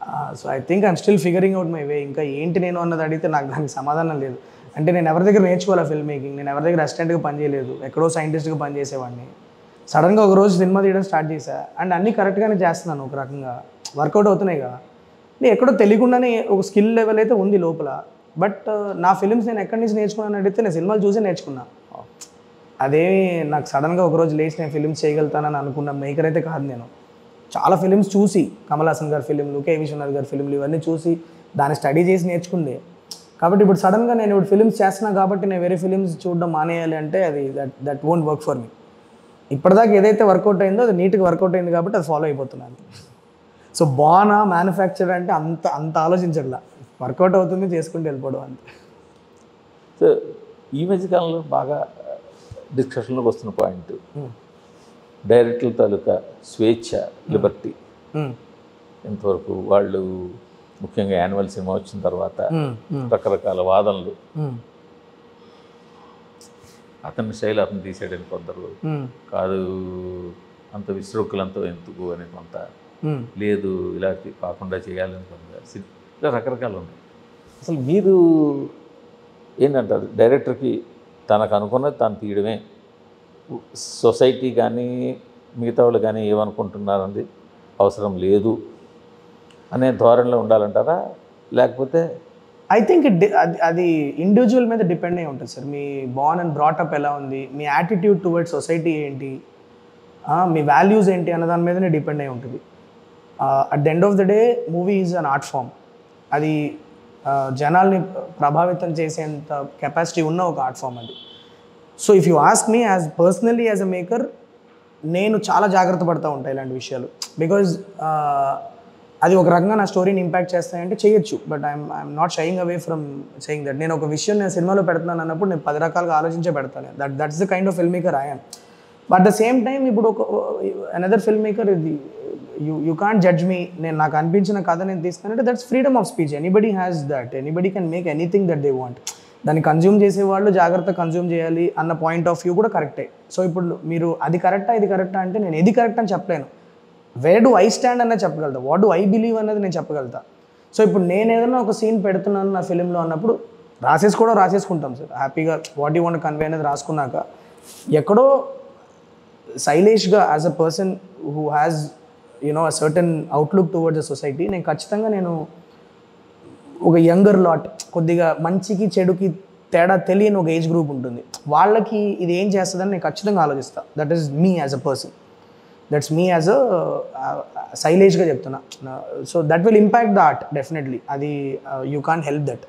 So I think I'm still figuring out my way. ఇంకా ఏంటి నేను అన్నది అడిగితే నాకు దానికి సమాధానం లేదు. అంటే నేను ఎవరి దగ్గర నేర్చుకోవాలి ఫిల్మ్ మేకింగ్, నేను ఎవరి దగ్గర అసిస్టెంట్గా పనిచేయలేదు, ఎక్కడో సైంటిస్ట్గా పనిచేసేవాడిని. సడన్గా ఒక రోజు సినిమా తీయడం స్టార్ట్ చేశా అండ్ అన్నీ కరెక్ట్గానే చేస్తున్నాను, ఒక రకంగా వర్కౌట్ అవుతున్నాయి కదా. నేను ఎక్కడో తెలియకుండానే ఒక స్కిల్ లెవెల్ అయితే ఉంది లోపల. బట్ నా ఫిల్మ్స్ నేను ఎక్కడి నుంచి నేర్చుకున్నాను అడిగితే నేను సినిమాలు చూసే నేర్చుకున్నా. అదేమి నాకు సడన్గా ఒకరోజు లేచి నేను ఫిల్మ్స్ చేయగలుగుతానని అనుకున్న మేకర్ అయితే కాదు. నేను చాలా ఫిల్మ్స్ చూసి, కమల్ హాసన్ గారి ఫిల్మ్లు, కే విశ్వనాథ్ గారి ఫిల్మ్లు ఇవన్నీ చూసి దాన్ని స్టడీ చేసి నేర్చుకుంది. కాబట్టి ఇప్పుడు సడన్గా నేను ఇప్పుడు ఫిల్మ్స్ చేస్తున్నా కాబట్టి నేను వేరే ఫిల్మ్స్ చూడడం మానేయాలి అంటే అది that that won't work for me. ఇప్పటిదాకా ఏదైతే వర్కౌట్ అయిందో అది నీట్గా వర్కౌట్ అయింది కాబట్టి అది ఫాలో అయిపోతున్నాను. సో బానా మ్యానుఫ్యాక్చర్ అంటే అంత అంత ఆలోచించట్లా, వర్కౌట్ అవుతుంది చేసుకుంటూ వెళ్ళిపోవడం అంతే. సో ఈ మధ్యకాలంలో బాగా డిస్కషన్లోకి వస్తున్న పాయింట్ డైరెక్టర్ల తాలూకా స్వేచ్ఛ, లిబర్టీ. ఎంతవరకు వాళ్ళు ముఖ్యంగా యాన్యువల్ సినిమా వచ్చిన తర్వాత రకరకాల వాదనలు, అతని శైలి అతను తీసాడని కొందరు, కాదు అంత విశ్రుక్కులంతా ఎందుకు అని కొంత, లేదు ఇలా కాకుండా చేయాలని కొంత, ఇలా రకరకాలు ఉన్నాయి. అసలు మీరు ఏంటంటారు, డైరెక్టర్కి తనకు అనుకున్నది తాను తీయడమే, సొసైటీ కానీ మిగతా వాళ్ళు కానీ ఏమనుకుంటున్నారన్నది అవసరం లేదు అనే ధోరణిలో ఉండాలంటారా, లేకపోతే? ఐ థింక్ అది ఇండివిజువల్ మీద డిపెండ్ అయి ఉంటుంది సార్. మీ బార్న్ అండ్ బ్రాటప్ ఎలా ఉంది, మీ యాటిట్యూడ్ టువర్డ్స్ సొసైటీ ఏంటి, మీ వాల్యూస్ ఏంటి అన్న దాని మీదనే డిపెండ్ అయి ఉంటుంది. At the end of the day movie is an art form. అది జనాల్ని ప్రభావితం చేసేంత కెపాసిటీ ఉన్న ఒక ఆర్ట్ ఫామ్ అది. So if you ask me as personally as a maker, నేను చాలా జాగ్రత్త పడుతూ ఉంటాను ఇలాంటి విషయాలు. బికాజ్ అది ఒక రకంగా నా స్టోరీని ఇంపాక్ట్ చేస్తాయంటే చేయొచ్చు, but I'm I'm not shying away from saying that. నేను ఒక విషయం నేను సినిమాలో పెడుతున్నాను అన్నప్పుడు నేను పది రకాలుగా ఆలోచించే పెడతాను. That that's the kind of film maker I am. But the same time ఇప్పుడు ఒక అనదర్ ఫిల్మ్ మేకర్, ఇది you you can't judge me. నేను నాకు అనిపించిన కథ నేను తీస్తానంటే that's freedom of speech. Anybody has that. Anybody can make anything that they want. దాన్ని కన్జ్యూమ్ చేసేవాళ్ళు జాగ్రత్త కన్జ్యూమ్ చేయాలి అన్న పాయింట్ ఆఫ్ వ్యూ కూడా కరెక్టే. సో ఇప్పుడు మీరు అది కరెక్టా ఇది కరెక్టా అంటే నేను ఏది కరెక్ట్ అని చెప్పలేను. వేర్ డు ఐ స్టాండ్ అన్నది చెప్పగలుగుతా, వాట్ డు ఐ బిలీవ్ అన్నది నేను చెప్పగలుగుతా. సో ఇప్పుడు నేను ఏదైనా ఒక సీన్ పెడుతున్నాను నా ఫిలింలో అన్నప్పుడు రాసేసుకోవడం రాసేసుకుంటాం సార్ హ్యాపీగా. వాట్ యూ వాంట్ కన్వే అనేది రాసుకున్నాక ఎక్కడో సైలేష్గా as a person who has you know a certain outlook towards the society, నేను ఖచ్చితంగా నేను ఒక యంగర్ లాట్, కొద్దిగా మంచికి చెడుకి తేడా తెలియని ఒక ఏజ్ గ్రూప్ ఉంటుంది, వాళ్ళకి ఇది ఏం చేస్తుందని నేను ఖచ్చితంగా ఆలోచిస్తాను. That is me as a person, that's me as a సైలేజ్గా చెప్తున్నా. So that will impact the art definitely. అది you can't help that.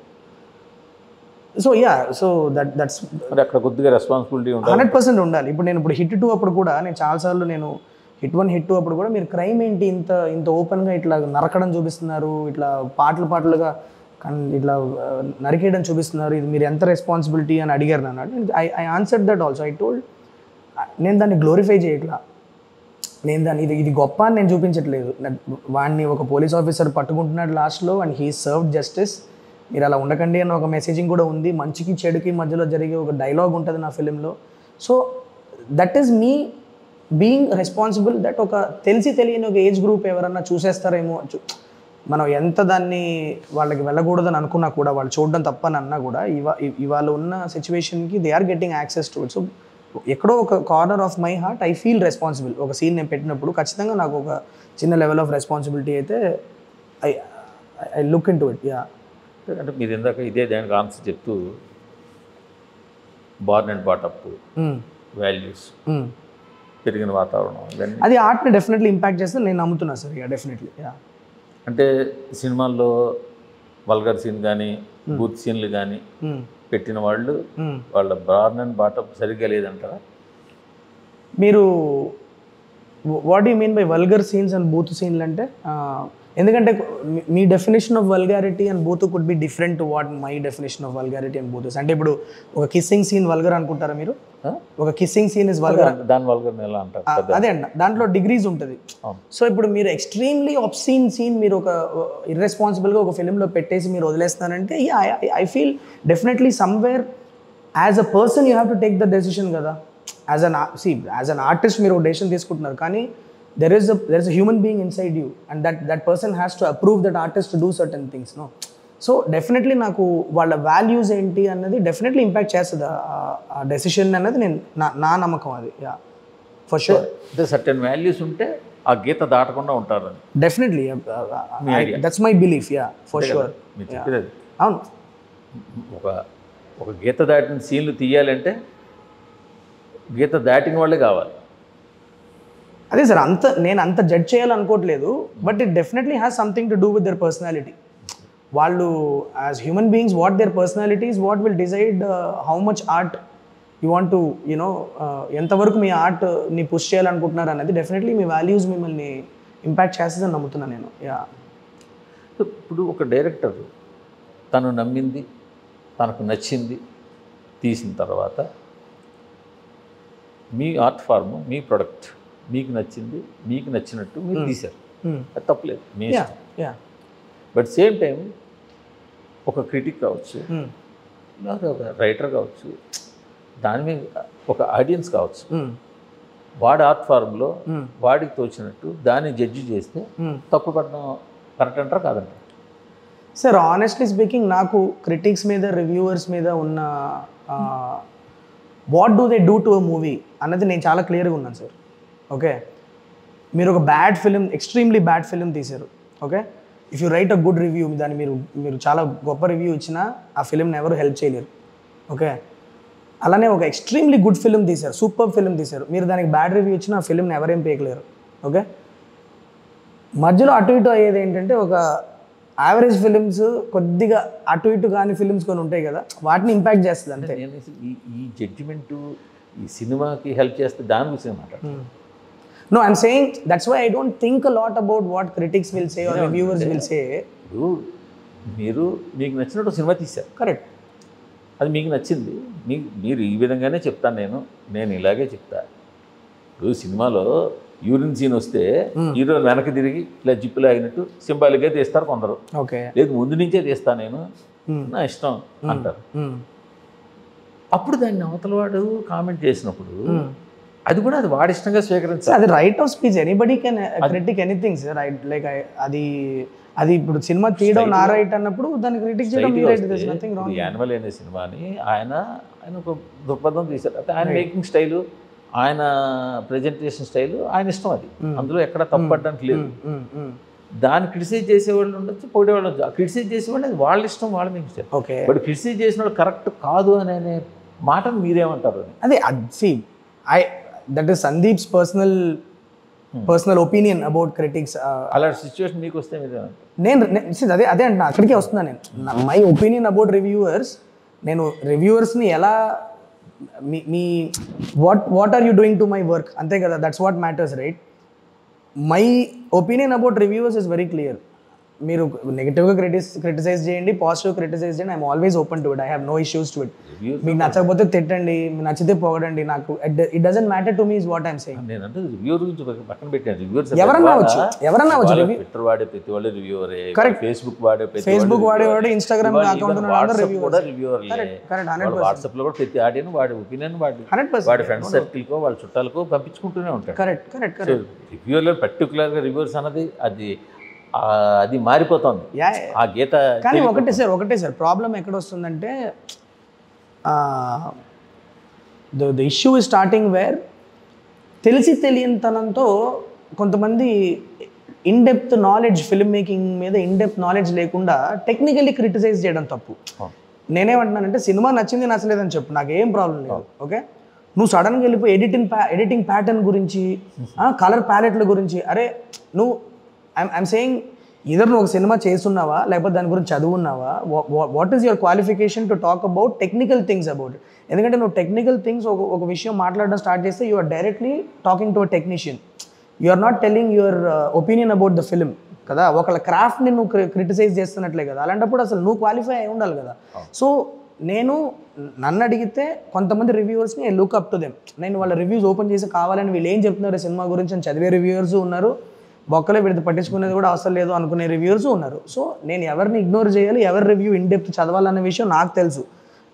So yeah so that that's అక్కడ కొద్దిగా రెస్పాన్సిబిలిటీ ఉండాలి, హండ్రెడ్ పర్సెంట్ ఉండాలి. ఇప్పుడు నేను ఇప్పుడు హిట్ టూ అప్పుడు కూడా నేను చాలాసార్లు నేను హిట్ వన్ హిట్ టూ అప్పుడు కూడా మీరు క్రైమ్ ఏంటి ఇంత ఇంత ఓపెన్గా ఇట్లా నరకడం చూపిస్తున్నారు, ఇట్లా పాటలు పాటలుగా ఇట్లా నరికేయడం చూపిస్తున్నారు, ఇది మీరు ఎంత రెస్పాన్సిబిలిటీ అని అడిగారు నన్ను. I I answered that also. I told నేను దాన్ని గ్లోరిఫై చేయట్లా, నేను దాన్ని ఇది ఇది గొప్ప అని నేను చూపించట్లేదు. వాడిని ఒక పోలీస్ ఆఫీసర్ పట్టుకుంటున్నాడు లాస్ట్లో అండ్ హీ సర్వ్డ్ జస్టిస్, మీరు అలా ఉండకండి అన్న ఒక మెసేజింగ్ కూడా ఉంది. మంచికి చెడుకి మధ్యలో జరిగే ఒక డైలాగ్ ఉంటుంది నా ఫిలింలో. So that is me being responsible. That ఒక తెలిసి తెలియని ఒక ఏజ్ గ్రూప్ ఎవరన్నా చూసేస్తారేమో, మనం ఎంత దాన్ని వాళ్ళకి వెళ్ళకూడదని అనుకున్నా కూడా, వాళ్ళు చూడడం తప్పని అన్నా కూడా, ఇవా ఇవాళ ఉన్న సిచ్యువేషన్కి they are getting access to it. So ఎక్కడో ఒక corner of my heart I feel responsible. ఒక సీన్ నేను పెట్టినప్పుడు ఖచ్చితంగా నాకు ఒక చిన్న లెవెల్ ఆఫ్ రెస్పాన్సిబిలిటీ అయితే I I look into it. Yeah అంటే మీరు ఇందాక ఇదే దానికి ఆన్సర్ చెప్తూ బార్న్ అండ్ బాటప్ వాల్యూస్, పెరిగిన వాతావరణం, ఇవన్నీ అది ఆర్ట్ని డెఫినెట్లీ ఇంపాక్ట్ చేస్తే నేను నమ్ముతున్నా సార్. Yeah definitely. యా అంటే సినిమాల్లో వల్గర్ సీన్ కానీ బూత్ సీన్లు కానీ పెట్టిన వాళ్ళు వాళ్ళ బార్న్ అండ్ బాటప్ సరిగ్గా లేదంటారా? మీరు what you mean by vulgar scenes and బూత్ సీన్లు అంటే? ఎందుకంటే మీ డెఫినేషన్ ఆఫ్ వల్గారిటీ అండ్ బూత్ could be different to what my definition of vulgarity and బూత్. అంటే ఇప్పుడు ఒక కిస్సింగ్ సీన్ వల్గర్ అనుకుంటారా మీరు? ఒక కిస్సింగ్ సీన్ ఇస్ వల్గర్, దాని వల్గర్ ఎలా అంటారు? అదే అండి, దాంట్లో డిగ్రీస్ ఉంటుంది. సో ఇప్పుడు మీరు ఎక్స్ట్రీమ్లీ ఆబ్సీన్ సీన్ మీరు ఒక ఇర్రెస్పాన్సిబుల్గా ఒక ఫిలింలో పెట్టేసి మీరు వదిలేస్తానంటే I feel definitely somewhere as a person you have to take the decision కదా. యాజ్ అన్ సి యాజ్ అన్ ఆర్టిస్ట్ మీరు ఒక డెసిషన్ తీసుకుంటున్నారు, కానీ there is a there is a human being inside you, and that that person has to approve that artist to do certain things, no? So definitely నాకు వాళ్ళ values ఏంటి అన్నది definitely impact చేస్తుంది ఆ డెసిషన్ అన్నది నేను నా నా నమ్మకం అది. Yeah, for sure. అంటే సర్టెన్ వాల్యూస్ ఉంటే ఆ గీత దాటకుండా ఉంటారు అని. Definitely that's my belief. Yeah, for sure. మీరు చెప్పేది అది. అవును. ఒక ఒక గీత దాటిన సీన్లు తీయాలంటే గీత దాటిన వాళ్ళే కావాలి. అదే సార్, అంత నేను అంత జడ్జ్ చేయాలనుకోవట్లేదు, but it definitely has something to do with their personality. వాళ్ళు as human beings what their personalities what will decide how much art you want to you know ఎంతవరకు మీ ఆర్ట్ని పుష్ చేయాలనుకుంటున్నారు అనేది డెఫినెట్లీ మీ వాల్యూస్ మిమ్మల్ని ఇంపాక్ట్ చేస్తుందని నమ్ముతున్నాను నేను. యా. ఇప్పుడు ఒక డైరెక్టర్ తను నమ్మింది, తనకు నచ్చింది తీసిన తర్వాత మీ ఆర్ట్ ఫార్మ్, మీ ప్రొడక్ట్ మీకు నచ్చింది, మీకు నచ్చినట్టు మీరు తీశారు, అది తప్పలేదు, మీ ఇష్టం. బట్ సేమ్ టైం ఒక క్రిటిక్ కావచ్చు, లేదా ఒక రైటర్ కావచ్చు, దాని మీద ఒక ఆడియన్స్ కావచ్చు, వాడి ఆర్ట్ ఫార్మ్లో వాడికి తోచినట్టు దాన్ని జడ్జి చేస్తే తప్పు పడడం కరెక్ట్ అంటారా కాదంటారా? సార్ ఆనెస్ట్లీ స్పీకింగ్ నాకు క్రిటిక్స్ మీద, రివ్యూవర్స్ మీద ఉన్న what do they do to a movie అన్నది నేను చాలా క్లియర్గా ఉన్నాను సార్. ఓకే, మీరు ఒక bad film, extremely bad film తీశారు. Okay, if you write a good review, దాన్ని మీరు మీరు చాలా గొప్ప రివ్యూ ఇచ్చినా ఆ ఫిలింని ఎవరు హెల్ప్ చేయలేరు. ఓకే, అలానే ఒక ఎక్స్ట్రీమ్లీ గుడ్ ఫిలిం తీశారు, సూపర్ ఫిలిం తీశారు, మీరు దానికి బ్యాడ్ రివ్యూ ఇచ్చినా ఆ ఫిలింని ఎవరేం పేయలేరు. ఓకే, మధ్యలో అటు ఇటు అయ్యేది ఏంటంటే ఒక యావరేజ్ ఫిలిమ్స్, కొద్దిగా అటు ఇటు కాని ఫిలిమ్స్ కొన్ని ఉంటాయి కదా, వాటిని ఇంపాక్ట్ చేస్తుంది అంతే. ఈ ఈ జడ్జిమెంటు ఈ సినిమాకి హెల్ప్ చేస్తే దాని గురించి మాట్లాడుతున్నాను. No, I'm saying that's why I don't think a lot about what critics will say or reviewers will say. ఇప్పుడు మీరు మీకు నచ్చినట్టు సినిమా తీశారు, కరెక్ట్, అది మీకు నచ్చింది, మీ మీరు ఈ విధంగానే చెప్తాను, నేను నేను ఇలాగే చెప్తా. ఇప్పుడు సినిమాలో యూరిన్ సీన్ వస్తే హీరో వెనక్కి తిరిగి ఇలా జిప్పు లాగినట్టు సింబాలిక్గా తీస్తారు కొందరు. ఓకే, లేదు ముందు నుంచే తీస్తాను నేను, నా ఇష్టం అంటారు. అప్పుడు దాన్ని అవతల వాడు కామెంట్ చేసినప్పుడు అది కూడా అది వాడి ఇష్టంగా స్వీకరించాలి. అది right of speech, anybody can critic anything sir. Right, like అది అది ఇప్పుడు సినిమా తీయడం నా రైట్ అన్నప్పుడు దాన్ని క్రిటిక్ చేయడం మీ right. There is nothing wrong. Animal అనే సినిమాని ఆయన ఆయన ఒక దృక్పథం తీశారు, అయితే ఆయన మేకింగ్ స్టైలు, ఆయన ప్రెజెంటేషన్ స్టైలు ఆయన ఇష్టం, అది అందులో ఎక్కడ తప్పడానికి లేదు. దాన్ని క్రిటిసైజ్ చేసేవాళ్ళు ఉండొచ్చు, పొగిడేవాళ్ళు ఉండొచ్చు. క్రిటిసైజ్ చేసేవాళ్ళు అది వాళ్ళ ఇష్టం, వాళ్ళ మీకు ఇష్టం. ఓకే, బట్ క్రిటిసైజ్ చేసిన వాళ్ళు కరెక్ట్ కాదు అని అనే మాటను మీరేమంటారు? అదే see I that is Sandeep's personal personal opinion about critics. అలాంటి సిచ్యువేషన్ మీకు వస్తే మీరు నేను అదే అదే అంటే అక్కడికే వస్తున్నాను నేను. మై ఒపీనియన్ అబౌట్ రివ్యూవర్స్, నేను రివ్యూవర్స్ని ఎలా మీ మీ what what are you doing to my work, అంతే కదా, that's what matters, right? My opinion about reviewers is very clear. మీరు నెగిటివ్గా క్రిటిస్ క్రిటిసైజ్ చేయండి, పాజిటివ్ క్రిటిసైజ్ చేయండి, I'm always open to it. I have no issues to it. మీకు నచ్చకపోతే తిట్టండి, మీకు నచ్చితే పొగడండి, నాకు it doesn't matter to me is what I'm saying. నేను అంటే రివ్యూ గురించి పక్కన పెట్టాను. రివ్యూవర్స్ ఎవరన్నా వచ్చు, ఎవరన్నా వచ్చు. ట్విట్టర్ వాడే ప్రతి వాళ్ళు రివ్యూవరే, కరెక్ట్. ఫేస్బుక్ వాడే ప్రతి ఫేస్బుక్ వాడేవాడు, ఇన్స్టాగ్రామ్ అకౌంట్ ఉన్నవాడు కూడా రివ్యూవర్లే. కరెక్ట్, వాట్సాప్ లో కూడా ప్రతి ఆడియన్ వాడి ఒపీనియన్ వాడి వాడి ఫ్రెండ్స్ సర్కిల్కో వాళ్ళ చుట్టాలకో పంపించుకుంటూనే ఉంటాడు. Correct correct correct. రివ్యూవర్లో పర్టికులర్గా రివ్యూవర్స్ అన్నది అది అది మారిపోతుంది ఆ గీత. కానీ ఒకటే సార్ ఒకటే సార్ ప్రాబ్లం ఎక్కడ వస్తుందంటే the the issue is starting where తెలిసి తెలియనితనంతో కొంతమంది in depth knowledge, film making మీద ఇన్ డెప్త్ నాలెడ్జ్ లేకుండా టెక్నికల్లీ క్రిటిసైజ్ చేయడం తప్పు. నేనేమంటున్నానంటే సినిమా నచ్చింది నచ్చలేదని చెప్పు, నాకు ఏం ప్రాబ్లం లేదు. ఓకే, నువ్వు సడన్గా వెళ్ళిపోయి ఎడిటింగ్ ప్యా ఎడిటింగ్ ప్యాటర్న్ గురించి, కలర్ ప్యాలెట్ల గురించి, అరే నువ్వు ఐమ్ ఐమ్ సేయింగ్ ఇదర్ నువ్వు ఒక సినిమా చేస్తున్నావా లేకపోతే దాని గురించి చదువున్నావా, what is your qualification to talk about technical things about it? ఎందుకంటే నువ్వు టెక్నికల్ థింగ్స్ ఒక ఒక విషయం మాట్లాడడం స్టార్ట్ చేస్తే you are directly talking to a technician, you are not telling your opinion about the film కదా. ఒకళ్ళ క్రాఫ్ట్ని నువ్వు క్రిటిసైజ్ చేస్తున్నట్లే కదా, అలాంటప్పుడు అసలు నువ్వు క్వాలిఫై అయి ఉండాలి కదా. సో నేను నన్ను అడిగితే కొంతమంది రివ్యూవర్స్ని I look up to them. నేను వాళ్ళ రివ్యూస్ ఓపెన్ చేసి కావాలని వీళ్ళు ఏం చెప్తున్నారు సినిమా గురించి అని చదివే రివ్యూవర్స్ ఉన్నారు, బొక్కలే వీడితో పట్టించుకునేది కూడా అవసరం లేదు అనుకునే రివ్యూవర్స్ ఉన్నారు. సో నేను ఎవరిని ఇగ్నోర్ చేయాలి, ఎవరి రివ్యూ ఇన్ డెప్త్ చదవాలనే విషయం నాకు తెలుసు.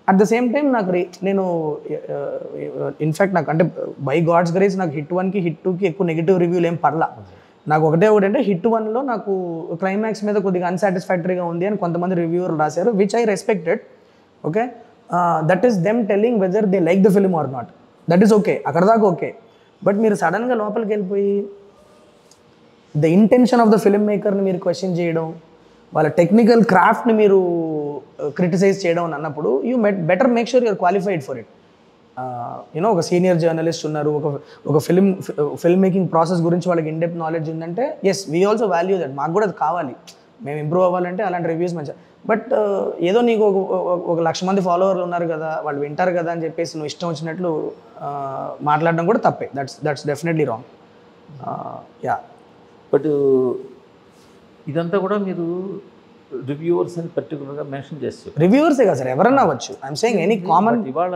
అట్ ద సేమ్ టైం నాకు రే నేను ఇన్ఫ్యాక్ట్ నాకు అంటే బై గాడ్స్ గ్రేస్ నాకు హిట్ వన్కి హిట్ టూకి ఎక్కువ నెగిటివ్ రివ్యూలు ఏం పడలా. నాకు ఒకటే ఒకటి అంటే హిట్ వన్లో నాకు క్లైమాక్స్ మీద కొద్దిగా అన్సాటిస్ఫాక్టరీగా ఉంది అని కొంతమంది రివ్యూవర్లు రాశారు, which I respected. Okay, that is them telling whether they like the film or not, that is okay, అక్కడ దాకా ఓకే. బట్ మీరు సడన్గా లోపలికి వెళ్ళిపోయి the intention of the film మేకర్ని మీరు క్వశ్చన్ చేయడం, వాళ్ళ టెక్నికల్ క్రాఫ్ట్ని మీరు క్రిటిసైజ్ చేయడం అని అన్నప్పుడు you met better make sure you're qualified for it. You know ఒక సీనియర్ జర్నలిస్ట్ ఉన్నారు, ఒక ఒక ఫిల్మ్ ఫిల్మ్ మేకింగ్ ప్రాసెస్ గురించి వాళ్ళకి ఇన్ డెప్త్ నాలెడ్జ్ ఉందంటే yes we also value that, మాకు కూడా అది కావాలి, మేము ఇంప్రూవ్ అవ్వాలంటే అలాంటి రివ్యూస్ మంచిగా. బట్ ఏదో నీకు ఒక ఒక లక్ష మంది ఫాలోవర్లు ఉన్నారు కదా, వాళ్ళు వింటారు కదా అని చెప్పేసి నువ్వు ఇష్టం వచ్చినట్లు మాట్లాడడం కూడా తప్పే. That's that's definitely wrong. Yeah, but ఇదంతా కూడా మీరు రివ్యూవర్స్ అని పర్టికులర్గా మెన్షన్ చేస్తారు. రివ్యూవర్సే కదా సార్, ఎవరన్నా అవ్వచ్చు. I'm saying any common. ఇవాళ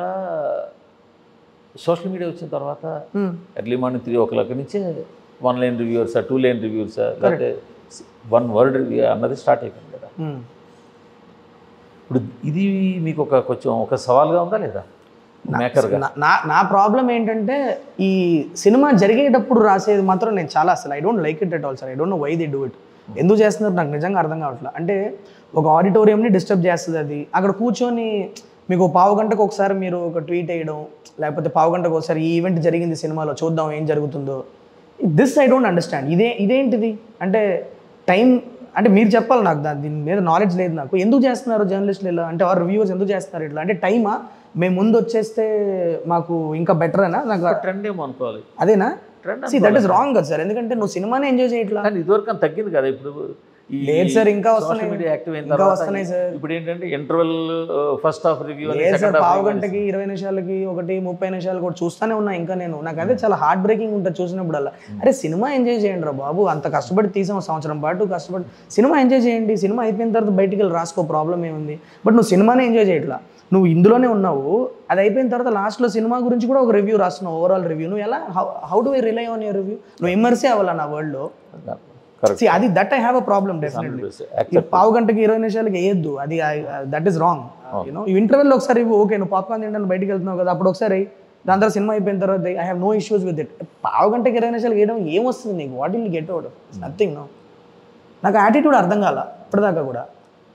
సోషల్ మీడియా వచ్చిన తర్వాత early morning three o'clock నుంచే వన్ లైన్ రివ్యూవర్సా, టూ లైన్ రివ్యూవర్సా, లేకపోతే వన్ వర్డ్ రివ్యూ అన్నది స్టార్ట్ అయిపోయింది కదా. ఇప్పుడు ఇది మీకు ఒక కొంచెం ఒక సవాల్గా ఉందా లేదా మేకర్గా? నా నా ప్రాబ్లం ఏంటంటే ఈ సినిమా జరిగేటప్పుడు రాసేది మాత్రం నేను చాలా అసలు I don't like it at all sir. I don't know why they do it. ఎందుకు చేస్తున్నారు నాకు నిజంగా అర్థం కావట్లేదు. అంటే ఒక ఆడిటోరియంని డిస్టర్బ్ చేస్తుంది అది. అక్కడ కూర్చొని మీకు పావు గంటకు ఒకసారి మీరు ఒక ట్వీట్ వేయడం, లేకపోతే పావు గంటకు ఒకసారి ఈ ఈవెంట్ జరిగింది సినిమాలో చూద్దాం ఏం జరుగుతుందో, దిస్ ఐ డోంట్ అండర్స్టాండ్. ఇదే ఇదేంటిది అంటే టైం అంటే మీరు చెప్పాలి నాకు, దాని దీని మీద నాలెడ్జ్ లేదు నాకు. ఎందుకు చేస్తున్నారు జర్నలిస్టులు ఇలా అంటే, ఆర్ రివ్యూవర్స్ ఎందుకు చేస్తున్నారు ఇట్లా అంటే? టైమా మేము ముందు వచ్చేస్తే మాకు ఇంకా బెటర్ అనా? నాకు ట్రెండ్ ఏమో అనుకోవాలి. అదేనా? సి దట్ ఈస్ రాంగ్ కదా సార్, ఎందుకంటే నువ్వు సినిమానే ఎంజాయ్ చేయట్లా. ఇదివరకు తగ్గింది కదా, ఇప్పుడు లేదు సార్, ఇంకా వస్తున్నాయి, మీడియా యాక్టివ్ అయిన ఇంకా తర్వాత వస్తున్నాయి సార్. ఇప్పుడు ఏంటంటే ఇంటర్వెల్ ఫస్ట్ హాఫ్ రివ్యూ లేదు సార్, పావు గంటకి ఇరవై నిమిషాలకి ఒకటి ముప్పై నిమిషాలు కూడా చూస్తూనే ఉన్నా ఇంకా నేను. నాకు అదే చాలా హార్ట్ బ్రేకింగ్ ఉంటుంది చూసినప్పుడు అలా. అరే సినిమా ఎంజాయ్ చేయండి రా బాబు, అంత కష్టపడి తీసాం సంవత్సరం పాటు కష్టపడి, సినిమా ఎంజాయ్ చేయండి. సినిమా అయిపోయిన తర్వాత బయటికి వెళ్ళి రాసుకో, ప్రాబ్లం ఏముంది. బట్ నువ్వు సినిమానే ఎంజాయ్ చేయట్లా, నువ్వు ఇందులోనే ఉన్నావు. అది అయిపోయిన తర్వాత లాస్ట్లో సినిమా గురించి కూడా ఒక రివ్యూ రాస్తున్నావు, ఓవరాల్ రివ్యూ. నువ్వు ఎలా, how do I rely on your review? నువ్వు ఇమ్మర్సే అవ్వాలా నా వరల్డ్లో. See, అది that I have a problem definitely. పావు గంటకి ఇరవై నిమిషాలకి వేయద్దు, అది దట్ ఈస్ రాంగ్. యూనో ఈ ఇంటర్వెల్లో ఒకసారి ఓకే నువ్వు పాప్కార్న్ తింటాను బయటికి వెళ్తున్నావు కదా, అప్పుడు ఒకసారి దాని తర్వాత సినిమా అయిపోయిన తర్వాత I have no issues with it. పావు గంటకి ఇరవై నిమిషాలు వేయడం ఏమొస్తుంది నీకు? What will get out? Nothing. No, నాకు యాటిట్యూడ్ అర్థం కాల ఇప్పటిదాకా కూడా.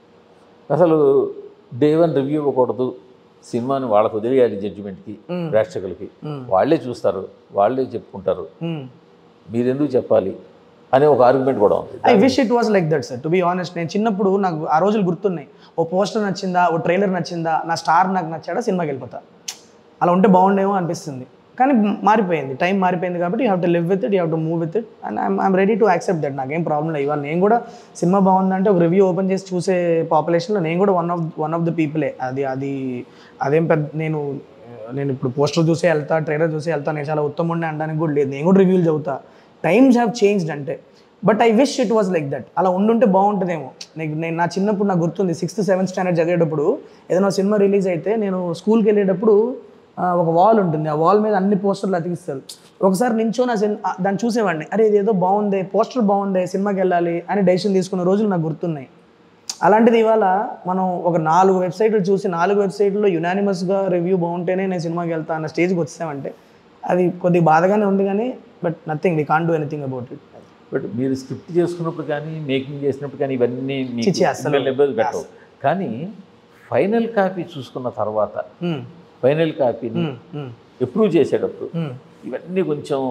అసలు డే వన్ రివ్యూ ఇవ్వకూడదు, సినిమాని వాళ్ళకు వదిలేయాలి జడ్జిమెంట్కి, ప్రేక్షకులకి, వాళ్ళే చూస్తారు, వాళ్ళే చెప్పుకుంటారు, మీరెందుకు చెప్పాలి అనే ఒక ఆర్గ్యుమెంట్ కూడా ఉంది. I wish it was like that sir, to be honest. నేను చిన్నప్పుడు నాకు ఆ రోజులు గుర్తున్నాయి. ఓ పోస్టర్ నచ్చిందా, ఓ ట్రైలర్ నచ్చిందా, నా స్టార్ నాకు నచ్చాడా, సినిమాకి వెళ్ళిపోతా. అలా ఉంటే బాగుండేమో అనిపిస్తుంది. కానీ మారిపోయింది, టైం మారిపోయింది కాబట్టి you have to live with it, you have to move with it, and I'm I'm ready to accept that. నాకేం ప్రాబ్లం లేదు. ఇవాళ నేను కూడా సినిమా బాగుందంటే ఒక రివ్యూ ఓపెన్ చేసి చూసే పాపులేషన్లో నేను కూడా one of one of the పీపులే. అది అది అదేం పెద్ద నేను నేను ఇప్పుడు పోస్టర్ చూసే వెళ్తా, ట్రైలర్ చూసే వెళ్తా, నేను చాలా ఉత్తమం ఉండే అనడానికి కూడా లేదు. నేను కూడా రివ్యూలు చదువుతా. టైమ్స్ హ్యావ్ చేంజ్డ్ అంటే. But I wish it was like that. అలా ఉండుంటే బాగుంటుందేమో. నేను నేను నా చిన్నప్పుడు నాకు గుర్తుంది, సిక్స్త్ సెవెంత్ స్టాండర్డ్ చదివేటప్పుడు ఏదైనా సినిమా రిలీజ్ అయితే నేను స్కూల్కి వెళ్ళేటప్పుడు ఒక వాల్ ఉంటుంది, ఆ వాల్ మీద అన్ని పోస్టర్లు అతికిస్తారు. ఒకసారి నించో నా సినిమా దాన్ని చూసేవాడిని, అరే ఇది ఏదో బాగుంది, పోస్టర్ బాగుంది, సినిమాకి వెళ్ళాలి అని డెసిషన్ తీసుకున్న రోజులు నాకు గుర్తున్నాయి. అలాంటిది ఇవాళ మనం ఒక నాలుగు వెబ్సైట్లు చూసి నాలుగు వెబ్సైట్లో యునానిమస్గా రివ్యూ బాగుంటేనే నేను సినిమాకి వెళ్తా అన్న స్టేజ్కి వచ్చామంటే అది కొద్దిగా బాధగానే ఉంది. కానీ but nothing, we can't do anything about it. But మీరు స్క్రిప్ట్ చేసుకున్నప్పుడు కానీ మేకింగ్ చేసినప్పుడు కానీ ఇవన్నీ అసలు ఇబ్బంది పెట్టవు. కానీ ఫైనల్ కాపీ చూసుకున్న తర్వాత ఫైనల్ కాపీని అప్రూవ్ చేసేటప్పుడు ఇవన్నీ కొంచెం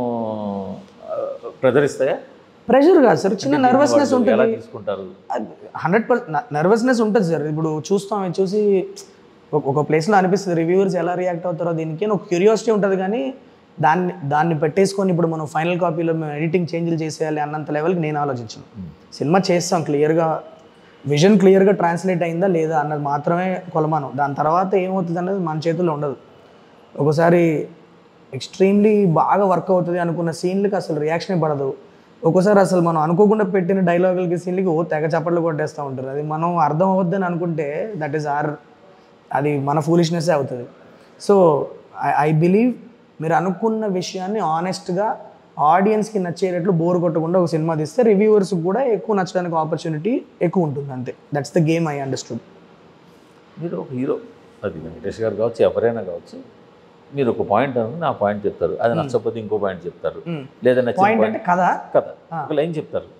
ప్రెజర్ ఇస్తాయా? ప్రెషర్ కాదు సార్, చిన్న నర్వస్నెస్ ఉంటుంది. ఎలా తీసుకుంటారు? హండ్రెడ్ పర్సెంట్ నర్వస్నెస్ ఉంటుంది సార్. ఇప్పుడు చూస్తాం, చూసి ఒక ప్లేస్లో అనిపిస్తుంది రివ్యూవర్స్ ఎలా రియాక్ట్ అవుతారో దీనికి ఒక క్యూరియాసిటీ ఉంటుంది. కానీ దాన్ని దాన్ని పెట్టేసుకొని ఇప్పుడు మనం ఫైనల్ కాపీలో మేము ఎడిటింగ్ చేంజ్లు చేసేయాలి అన్నంత లెవెల్కి నేను ఆలోచించాను. సినిమా చేస్తాం, క్లియర్గా విజన్ క్లియర్గా ట్రాన్స్లేట్ అయిందా లేదా అన్నది మాత్రమే కొలమానం. దాని తర్వాత ఏమవుతుంది అన్నది మన చేతుల్లో ఉండదు. ఒకసారి ఎక్స్ట్రీమ్లీ బాగా వర్క్ అవుతుంది అనుకున్న సీన్లకి అసలు రియాక్షనే పడదు. ఒక్కోసారి అసలు మనం అనుకోకుండా పెట్టిన డైలాగులకి సీన్లకి ఓ తెగ చప్పట్లు కొట్టేస్తూ ఉంటారు. అది మనం అర్థం అవుద్దని అనుకుంటే దట్ ఈస్ ఆర్ అది మన ఫూలిష్నెస్సే అవుతుంది. సో ఐ ఐ బిలీవ్ మీరు అనుకున్న విషయాన్ని ఆనెస్ట్గా ఆడియన్స్కి నచ్చేటట్లు బోర్ కొట్టకుండా ఒక సినిమా తీస్తే రివ్యూవర్స్కి కూడా ఎక్కువ నచ్చడానికి ఆపర్చునిటీ ఎక్కువ ఉంటుంది. అంతే, that's the game I understood. మీరు ఒక హీరో అది వెంకటేష్ గారు కావచ్చు ఎవరైనా కావచ్చు, మీరు ఒక పాయింట్ అనుకుని ఆ పాయింట్ చెప్తారు, అది నచ్చకపోతే ఇంకో పాయింట్ చెప్తారు, లేదా నచ్చిన పాయింట్ అంటే కథ కథ ఒక లైన్ చెప్తారు,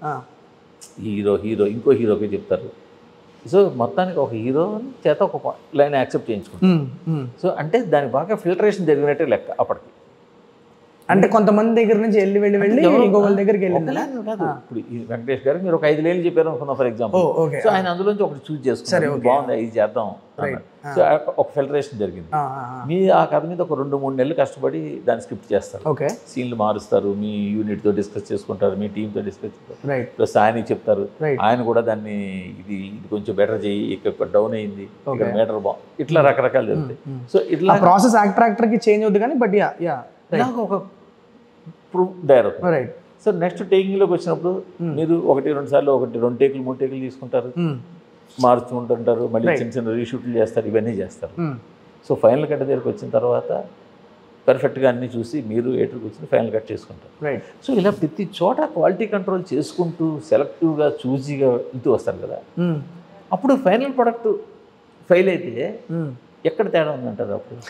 హీరో హీరో ఇంకో హీరోకి చెప్తారు. సో మొత్తానికి ఒక హీరో చేత ఒక లైన్ యాక్సెప్ట్ చేయించుకుంటారు. సో అంటే దానికి బాగా ఫిల్టరేషన్ జరిగినట్టే లెక్క అప్పటికి. అంటే కొంతమంది దగ్గర నుంచి వెళ్ళి వెళ్ళి వెళ్ళి ఇంకొకరి దగ్గరికి వెళ్ళింది కాదు. ఇప్పుడు ఈ వెంకటేష్ గారు మీరు ఒక ఐదు లేళ్ళు చెప్పారు అనుకున్నాం ఫర్ ఎగ్జాంపుల్. సో ఆయన అందులోంచి ఒకటి చూస్ చేసుకున్నారు, బాగుంది ఇది చేద్దాం. సో ఒక ఫిల్టరేషన్ జరిగింది. మీ ఆ కథ మీద ఒక రెండు మూడు నెలలు కష్టపడి దాన్ని స్క్రిప్ట్ చేస్తారు, సీన్లు మారుస్తారు, మీ యూనిట్తో డిస్కస్ చేసుకుంటారు, మీ టీంతో డిస్కస్ చేసుకుంటారు, ప్లస్ ఆయనకి చెప్తారు, ఆయన కూడా దాన్ని ఇది ఇది కొంచెం బెటర్ చేయి, ఇక్కడ డౌన్ అయింది, ఇక్కడ మీటర్ బాగు, ఇట్లా రకరకాలు జరుగుతాయి. సో ఇట్లా ప్రాసెస్ యాక్టర్ యాక్టర్కి చేంజ్ అవుతుంది కానీ బట్ యా యా నాకు ఒక proof direct. Right. So next టేకింగ్లోకి వచ్చినప్పుడు మీరు ఒకటి రెండు సార్లు ఒకటి రెండు టేకులు మూడు టేకులు తీసుకుంటారు, మారుతుంటుంటారు, మళ్ళీ చిన్న చిన్న రీషూట్లు చేస్తారు, ఇవన్నీ చేస్తారు. సో ఫైనల్ కట్ దగ్గరికి వచ్చిన తర్వాత పర్ఫెక్ట్గా అన్నీ చూసి మీరు ఎటుకు వచ్చి ఫైనల్ కట్ చేసుకుంటారు. రైట్. సో ఇలా ప్రతి చోట క్వాలిటీ కంట్రోల్ చేసుకుంటూ సెలెక్టివ్గా చూజీగా వెళ్తూ వస్తారు కదా, అప్పుడు ఫైనల్ ప్రొడక్ట్ ఫెయిల్ అయితే ఎక్కడ తేడా ఉందంటారు అప్పుడు?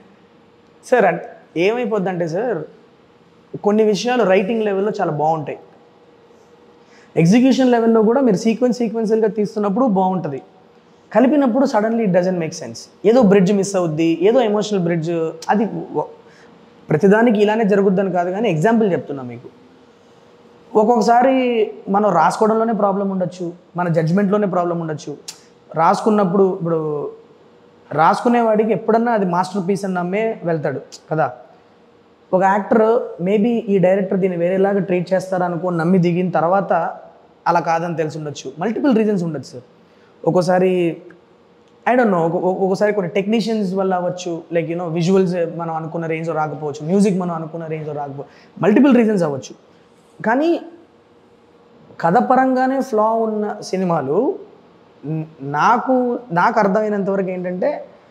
సార్ ఏమైపోద్ది అంటే సార్, కొన్ని విషయాలు రైటింగ్ లెవెల్లో చాలా బాగుంటాయి, ఎగ్జిక్యూషన్ లెవెల్లో కూడా మీరు సీక్వెన్స్ సీక్వెన్షియల్గా తీస్తున్నప్పుడు బాగుంటుంది, కలిపినప్పుడు suddenly it doesn't make sense, ఏదో బ్రిడ్జ్ మిస్ అవుద్ది, ఏదో ఎమోషనల్ బ్రిడ్జ్. అది ప్రతిదానికి ఇలానే జరుగుద్దని కాదు కానీ ఎగ్జాంపుల్ చెప్తున్నా మీకు. ఒక్కొక్కసారి మనం రాసుకోవడంలోనే ప్రాబ్లం ఉండొచ్చు, మన జడ్జ్మెంట్లోనే ప్రాబ్లం ఉండొచ్చు. రాసుకున్నప్పుడు ఇప్పుడు రాసుకునేవాడికి ఎప్పుడన్నా అది మాస్టర్ పీస్ అని నమ్మే వెళ్తాడు కదా. ఒక యాక్టర్ మేబీ ఈ డైరెక్టర్ దీన్ని వేరేలాగా ట్రీట్ చేస్తారనుకో నమ్మి దిగిన తర్వాత అలా కాదని తెలిసి ఉండొచ్చు. మల్టిపుల్ రీజన్స్ ఉండొచ్చు సార్. ఒక్కోసారి ఐ డోంట్ నో, ఒక్కోసారి కొన్ని టెక్నీషియన్స్ వల్ల అవ్వచ్చు, లైక్ యూనో విజువల్స్ మనం అనుకున్న రేంజ్లో రాకపోవచ్చు, మ్యూజిక్ మనం అనుకున్న రేంజ్లో రాకపోవచ్చు, మల్టిపుల్ రీజన్స్ అవ్వచ్చు. కానీ కథ పరంగానే ఫ్లా ఉన్న సినిమాలు నాకు నాకు అర్థమైనంతవరకు ఏంటంటే,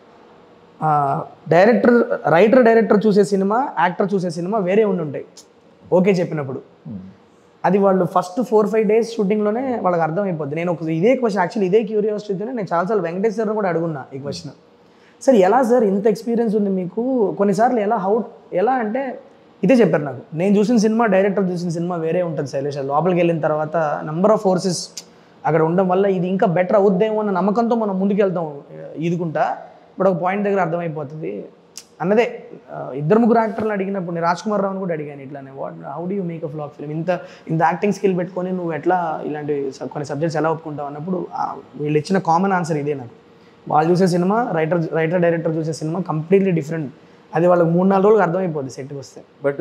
డైరెక్టర్ రైటర్ డైరెక్టర్ చూసే సినిమా, యాక్టర్ చూసే సినిమా వేరే ఉండి ఉంటాయి. ఓకే చెప్పినప్పుడు అది వాళ్ళు ఫస్ట్ ఫోర్ ఫైవ్ డేస్ షూటింగ్లోనే వాళ్ళకి అర్థమైపోద్ది. నేను ఒక ఇదే క్వశ్చన్ యాక్చువల్లీ ఇదే క్యూరియాసిటీతోనే నేను చాలాసార్లు వెంకటేష్ సార్ని కూడా అడుగున్నా ఈ క్వశ్చన్. సార్ ఎలా సార్ ఇంత ఎక్స్పీరియన్స్ ఉంది మీకు, కొన్నిసార్లు ఎలా హౌ ఎలా అంటే ఇదే చెప్పారు నాకు. నేను చూసిన సినిమా డైరెక్టర్ చూసిన సినిమా వేరే ఉంటుంది శైలేష్. లోపలికి వెళ్ళిన తర్వాత నెంబర్ ఆఫ్ ఫోర్సెస్ అక్కడ ఉండడం వల్ల ఇది ఇంకా బెటర్ అవుద్దేమో అన్న నమ్మకంతో మనం ముందుకు వెళ్తాం ఈదుకుంటా. ఇప్పుడు ఒక పాయింట్ దగ్గర అర్థమైపోతుంది అన్నదే. ఇద్దరు ముగ్గురు యాక్టర్లు అడిగినప్పుడు నేను రాజ్ కుమార్ రావుని కూడా అడిగాను ఇట్లానే, what how do you make a flak film, ఇంత ఇంత యాక్టింగ్ స్కిల్ పెట్టుకొని నువ్వు ఎట్లా ఇలాంటి కొన్ని సబ్జెక్ట్స్ ఎలా ఒప్పుకుంటావు అన్నప్పుడు వీళ్ళు ఇచ్చిన కామన్ ఆన్సర్ ఇదే నాకు. వాళ్ళు చూసే సినిమా, రైటర్ రైటర్ డైరెక్టర్ చూసే సినిమా కంప్లీట్లీ డిఫరెంట్. అది వాళ్ళకి మూడు నాలుగు రోజులకు అర్థమైపోద్ది సెట్కి వస్తే. బట్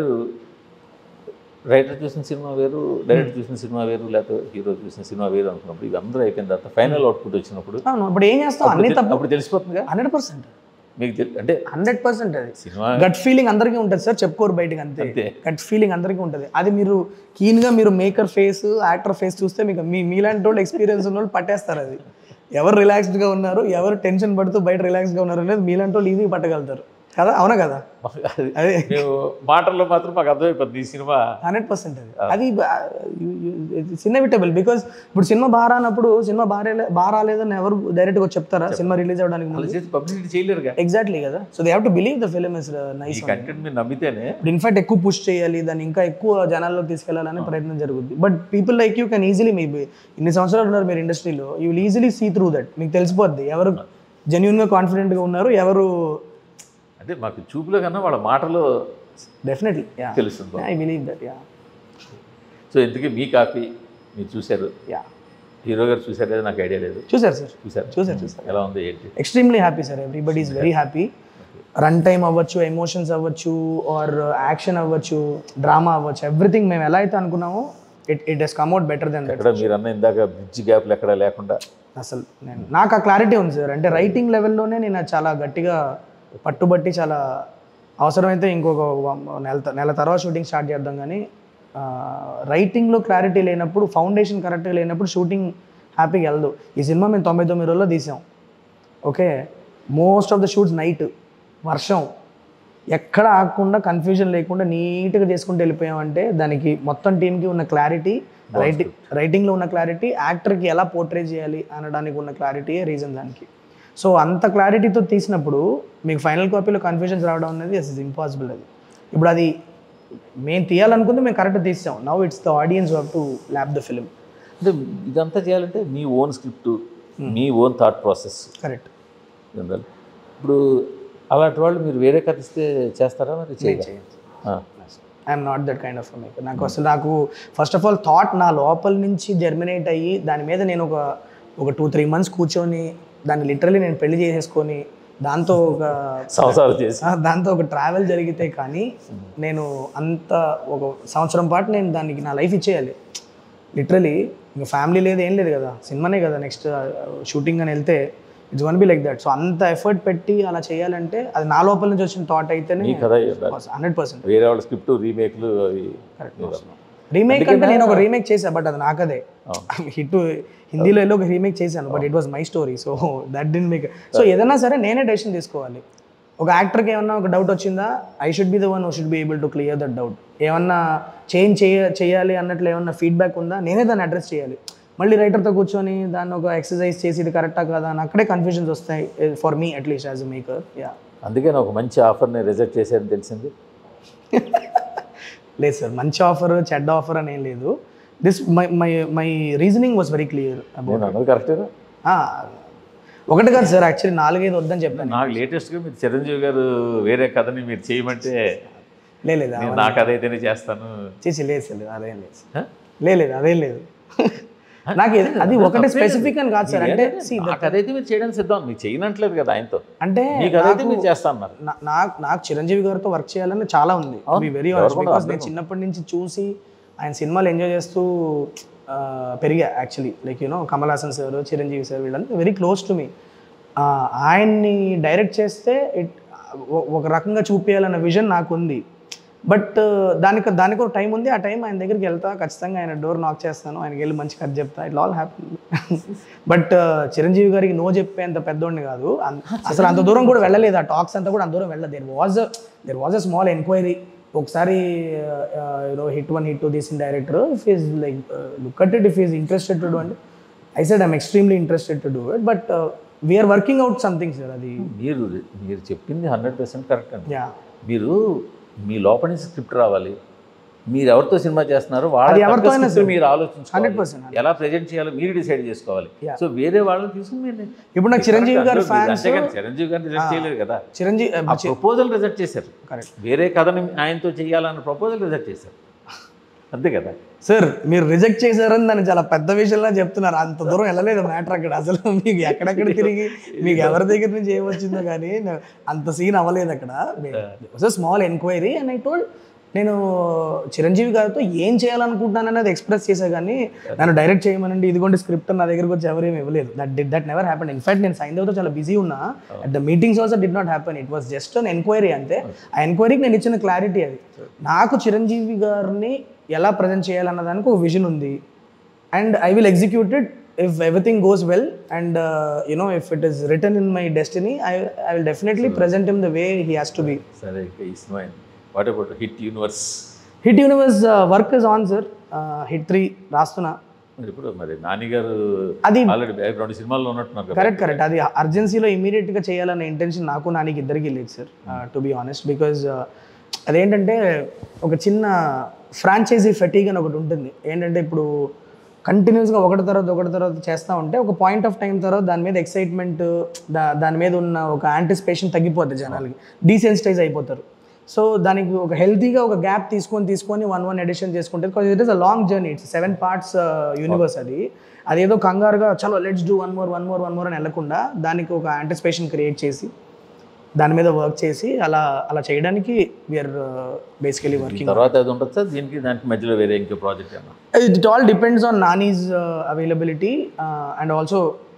రైటర్ చూసిన సినిమా వేరు, డైరెక్టర్ చూసిన సినిమా వేరు, లేకపోతే హీరో చూసిన సినిమా వేరు అనుకున్నప్పుడు ఇవి అందరూ అయిపోయిన తర్వాత ఫైనల్ అవుట్పుట్ వచ్చినప్పుడు ఇప్పుడు ఏం చేస్తాం అన్ని తప్పు అప్పుడు తెలిసిపోతుందిగా. హండ్రెడ్ పర్సెంట్ మీకు అంటే హండ్రెడ్ పర్సెంట్ అది సినిమా గట్ ఫీలింగ్ అందరికీ ఉంటుంది సార్, చెప్పుకోరు బయటకు అంతే. గట్ ఫీలింగ్ అందరికీ ఉంటుంది. అది మీరు కీన్గా మీరు మేకర్ ఫేస్, యాక్టర్ ఫేస్ చూస్తే మీకు మీ మీలాంటి వాళ్ళు ఎక్స్పీరియన్స్ ఉన్న వాళ్ళు పట్టేస్తారు. అది ఎవరు రిలాక్స్డ్గా ఉన్నారు, ఎవరు టెన్షన్ పడుతూ బయట రిలాక్స్గా ఉన్నారు అనేది మీలాంటి వాళ్ళు ఈజీగా పట్టగలుగుతారు కదా. అవునా కదా? అదే మాటల్లో మాత్రం మాకు అర్థమైపోతుంది ఈ సినిమా హండ్రెడ్ పర్సెంట్ అది. అది ఇన్ఎవిటబుల్. బికాస్ ఇప్పుడు సినిమా బాగా రానప్పుడు సినిమా బాగా బాగా రాలేదని ఎవరు డైరెక్ట్గా చెప్తారా సినిమా రిలీజ్ అవ్వడానికి? పబ్లిసిటీ చేయలేరు. ఎగ్జాక్ట్లీ కదా. So they have to believe the film is nice. Content మీరు నమ్మితేనే ఇన్ఫాక్ట్ ఎక్కువ పుష్ చేయాలి, దాన్ని ఇంకా ఎక్కువ జనాల్లోకి తీసుకెళ్లాలనే ప్రయత్నం జరుగుతుంది. But people like you can easily, maybe ఇన్ని సంవత్సరాలు ఉన్నారు మీరు ఇండస్ట్రీలో, you will easily see through that. మీకు తెలిసిపోద్ది ఎవరు జెన్యున్గా కాన్ఫిడెంట్గా ఉన్నారు, ఎవరు అంటే మాకు చూపులో కన్నా వాళ్ళ మాటలో డెఫినెట్లీ తెలుస్తుంది. I believe that. Yeah. So ఇంతకీ మీ కాపీ మీరు చూశారు, యా హీరో గారు చూసారు లేదా నాకు ఐడియా లేదు. చూసారు సార్, చూసారు చూసారు చూసారు ఎలా ఉంది ఏంటి? Extremely happy sir, everybody is very happy. Run time అవ్వచ్చు, ఎమోషన్స్ అవ్వచ్చు, ఆర్ యాక్షన్ అవ్వచ్చు, డ్రామా అవ్వచ్చు, ఎవ్రీథింగ్ మేము ఎలా అయితే అనుకున్నామో it it has come out better than that. ఎక్కడ మీరు అన్న ఇందాక బ్రిడ్జ్ గ్యాప్లు ఎక్కడ లేకుండా అసలు నేను నాకు ఆ క్లారిటీ ఉంది సార్. అంటే రైటింగ్ లెవెల్లోనే నేను చాలా గట్టిగా పట్టుబట్టి చాలా అవసరమైతే ఇంకొక నెల నెల తర్వాత షూటింగ్ స్టార్ట్ చేద్దాం. కానీ రైటింగ్లో క్లారిటీ లేనప్పుడు, ఫౌండేషన్ కరెక్ట్గా లేనప్పుడు షూటింగ్ హ్యాపీగా వెళ్దు. ఈ సినిమా మేము తొంభై తొమ్మిది రోజుల్లో తీసాం. Okay, most of the shoots night, వర్షం, ఎక్కడ ఆగకుండా కన్ఫ్యూజన్ లేకుండా నీట్గా చేసుకుంటూ వెళ్ళిపోయామంటే దానికి మొత్తం టీంకి ఉన్న క్లారిటీ, రైటింగ్ రైటింగ్లో ఉన్న క్లారిటీ, యాక్టర్కి ఎలా పోర్ట్రే చేయాలి అనడానికి ఉన్న క్లారిటీయే రీజన్ దానికి. సో అంత క్లారిటీతో తీసినప్పుడు మీకు ఫైనల్ కాపీలో కన్ఫ్యూజన్స్ రావడం అనేది ఇస్ ఇంపాసిబుల్. అది ఇప్పుడు అది మేము తీయాలనుకుంటే మేము కరెక్ట్ తీసాం. Now it's the audience have to lab the film. అంటే ఇదంతా చేయాలంటే మీ ఓన్ స్క్రిప్ట్, మీ own thought process. Correct. General ఇప్పుడు అలాంటి వాళ్ళు మీరు వేరే కథ ఇస్తే చేస్తారా? మరి చేయండి. I'm not that kind of maker. నాకు అసలు నాకు ఫస్ట్ ఆఫ్ ఆల్ థాట్ నా లోపల నుంచి జర్మినేట్ అయ్యి దాని మీద నేను ఒక ఒక టూ త్రీ మంత్స్ కూర్చొని దాన్ని లిటరలీ నేను పెళ్లి చేసేసుకొని దాంతో ఒక సంవత్సరాలు చేసి దాంతో ఒక ట్రావెల్ జరిగితే కానీ నేను అంత ఒక సంవత్సరం పాటు నేను దానికి నా లైఫ్ ఇచ్చేయాలి లిటరలీ. ఇంకా ఫ్యామిలీ లేదు, ఏం లేదు కదా, సినిమానే కదా నెక్స్ట్ షూటింగ్ అని వెళ్తే it's won't be like that. So అంత ఎఫర్ట్ పెట్టి అలా చేయాలంటే అది నా లోపల నుంచి వచ్చిన థాట్ అయితేనే హండ్రెడ్ పర్సెంట్. వేరే వాళ్ళ స్క్రిప్ట్ రీమేక్లు రీమేక్ అంటే నేను ఒక రీమేక్ చేశాను, బట్ అది నాకదే హిట్ హిందీలో వెళ్ళి ఒక రీమేక్ చేశాను, but it was my story. So that did make. So ఏదైనా సరే నేనే డెసిషన్ తీసుకోవాలి. ఒక యాక్టర్కి ఏమన్నా ఒక డౌట్ వచ్చిందా, I should be the one who should be able to clear that doubt. ఏమన్నా చేంజ్ చేయ చేయాలి అన్నట్లు ఏమన్నా ఫీడ్బ్యాక్ ఉందా, నేనే దాన్ని అడ్రస్ చేయాలి. మళ్ళీ రైటర్తో కూర్చొని దాన్ని ఒక ఎక్సర్సైజ్ చేసి ఇది కరెక్టా కదా అని అక్కడే కన్ఫ్యూజన్స్ వస్తాయి for me at least as a maker. Yeah, అందుకే ఒక మంచి ఆఫర్ని రిజెక్ట్ చేసేది తెలిసింది. లేదు సార్, మంచి ఆఫర్ చెడ్డ ఆఫర్ అని ఏం లేదు. This my my my reasoning was very clear about. కరెక్టేనా? ఒకటి కాదు సార్, యాక్చువల్లీ నాలుగైదు వద్దని చెప్పాను. నాకు లేటెస్ట్గా మీరు చిరంజీవి గారు వేరే కథని మీరు చేయమంటే లేదు నా కథ అయితేనే చేస్తాను చేసి. లేదు సార్, అదేం లేదు లేదు అదేం లేదు. నాకు అది ఒకటి స్పెసిఫిక్ అని కాదు సార్. అంటే అదైతే మీరు చేయడానికి సిద్ధం, మీకు చేయనట్లేదు కదా ఆయనతో. అంటే మీరు చేస్తాన్నారు. నాకు నాకు చిరంజీవి గారితో వర్క్ చేయాలని చాలా ఉంది, వెరీ ఆనెస్ట్. బికాస్ నేను చిన్నప్పటి నుంచి చూసి ఆయన సినిమాలు ఎంజాయ్ చేస్తూ పెరిగా actually. Like you know Kamal Haasan sir, Chiranjeevi sir, వీళ్ళంతా వెరీ క్లోజ్ టు మీ. ఆయన్ని డైరెక్ట్ చేస్తే ఇట్ ఒక రకంగా చూపించాలన్న విజన్ నాకు ఉంది. బట్ దానికి దానికి ఒక టైం ఉంది. ఆ టైం ఆయన దగ్గరికి వెళ్తా, ఖచ్చితంగా ఆయన డోర్ నాక్ చేస్తాను, ఆయనకి వెళ్ళి మంచి కథ చెప్తా, it all happy. But Chiranjeevi గారికి నో చెప్పే అంత పెద్దోడిని కాదు, అసలు అంత దూరం కూడా వెళ్ళలేదు. ఆ టాక్స్ అంతా కూడా అంత దూరం వెళ్ళలేదు. There was there was a small enquiry. ఒకసారి you know hit one hit two this in director if is like look at it, if is interested to do అంటే I said I'm extremely interested to do it, but we're working out something sir. అది మీరు మీరు చెప్పింది hundred percent correct అండి. Yeah, మీరు మీ లోపల నుంచి స్క్రిప్ట్ రావాలి. మీరు ఎవరితో సినిమా చేస్తున్నారు వాళ్ళ ఎవరితో మీరు ఆలోచించుకోవాలి, ఎలా ప్రెజెంట్ చేయాలో మీరు డిసైడ్ చేసుకోవాలి. సో వేరే వాళ్ళని తీసుకుని మీరు ఇప్పుడు నాకు చిరంజీవి గారు ఫ్యాన్స్, చిరంజీవి గారిని రిజెక్ట్ చేయలేదు కదా, చిరంజీవి ప్రపోజల్ రిజెక్ట్ చేశారు. కరెక్ట్, వేరే కథని ఆయనతో చేయాలన్న ప్రపోజల్ రిజెక్ట్ చేశారు, అంతే కదా సార్. మీరు రిజెక్ట్ చేశారని దాన్ని చాలా పెద్ద విషయంలో చెప్తున్నారు. అంత దూరం వెళ్ళలేదు మ్యాటర్ అక్కడ. అసలు మీకు ఎక్కడెక్కడ తిరిగి మీకు ఎవరి దగ్గర నుంచి ఏమొచ్చిందో కానీ అంత సీన్ అవ్వలేదు అక్కడ. Small enquiry and I told, నేను చిరంజీవి గారితో ఏం చేయాలనుకుంటున్నాను అనేది ఎక్స్ప్రెస్ చేసా, కానీ నన్ను డైరెక్ట్ చేయమనండి ఇదిగోండి స్క్రిప్ట్ నా దగ్గరకు వచ్చి ఎవరేమి ఇవ్వలేదు. That did that never happen. In fact నేను సైంధవ్తో చాలా బిజీ ఉన్నా, at the meetings also did not happen. It was just an enquiry అంతే. ఆ ఎంక్వైరీకి నేను ఇచ్చిన క్లారిటీ అది. నాకు చిరంజీవి గారిని ఎలా ప్రజెంట్ చేయాలన్న దానికి ఒక విజన్ ఉంది, and I will execute it if everything goes well, and uh, you know if it is written in my destiny, I, I will definitely so, present him the way he has to be. Sir, it's fine. What about Hit Universe? Hit Universe uh, work is on, sir. uh, Hit three రాస్తున్నా. ఇప్పుడు మరి నాని గారు already రెండు సినిమాల్లో ఉన్నట్టున్నారు. Correct correct అది అర్జెన్సీలో ఇమీడియట్గా చేయాలనే ఇంటెన్షన్ నాకు నానికి ఇద్దరికి లేదు sir, to be honest. Because అదేంటంటే ఒక చిన్న ఫ్రాంచైజీ ఫెటీగ్ అని ఒకటి ఉంటుంది. ఏంటంటే ఇప్పుడు కంటిన్యూస్గా ఒకటి తర్వాత ఒకటి తర్వాత చేస్తూ ఉంటే ఒక పాయింట్ ఆఫ్ టైం తర్వాత దాని మీద ఎక్సైట్మెంట్, దా దాని మీద ఉన్న ఒక యాంటిసిపేషన్ తగ్గిపోతుంది, జనాలకి డీసెన్సిటైజ్ అయిపోతారు. సో దానికి ఒక హెల్తీగా ఒక గ్యాప్ తీసుకొని తీసుకొని వన్ వన్ ఎడిషన్ చేసుకుంటే, because it is a long journey, it's seven parts universe. అది అదేదో కంగారుగా చలో let's do one more one more one more అని వెళ్ళకుండా దానికి ఒక యాంటిసిపేషన్ క్రియేట్ చేసి దాని మీద వర్క్ చేసి అలా అలా చేయడానికి వీఆర్ బేసికలీ వర్కింగ్. తర్వాత అది ఉండొచ్చు సార్ దీనికి, దానికి మధ్యలో వేరే ఇంకో ప్రాజెక్ట్ ఏమన్నా? It all depends on Nani's availability and also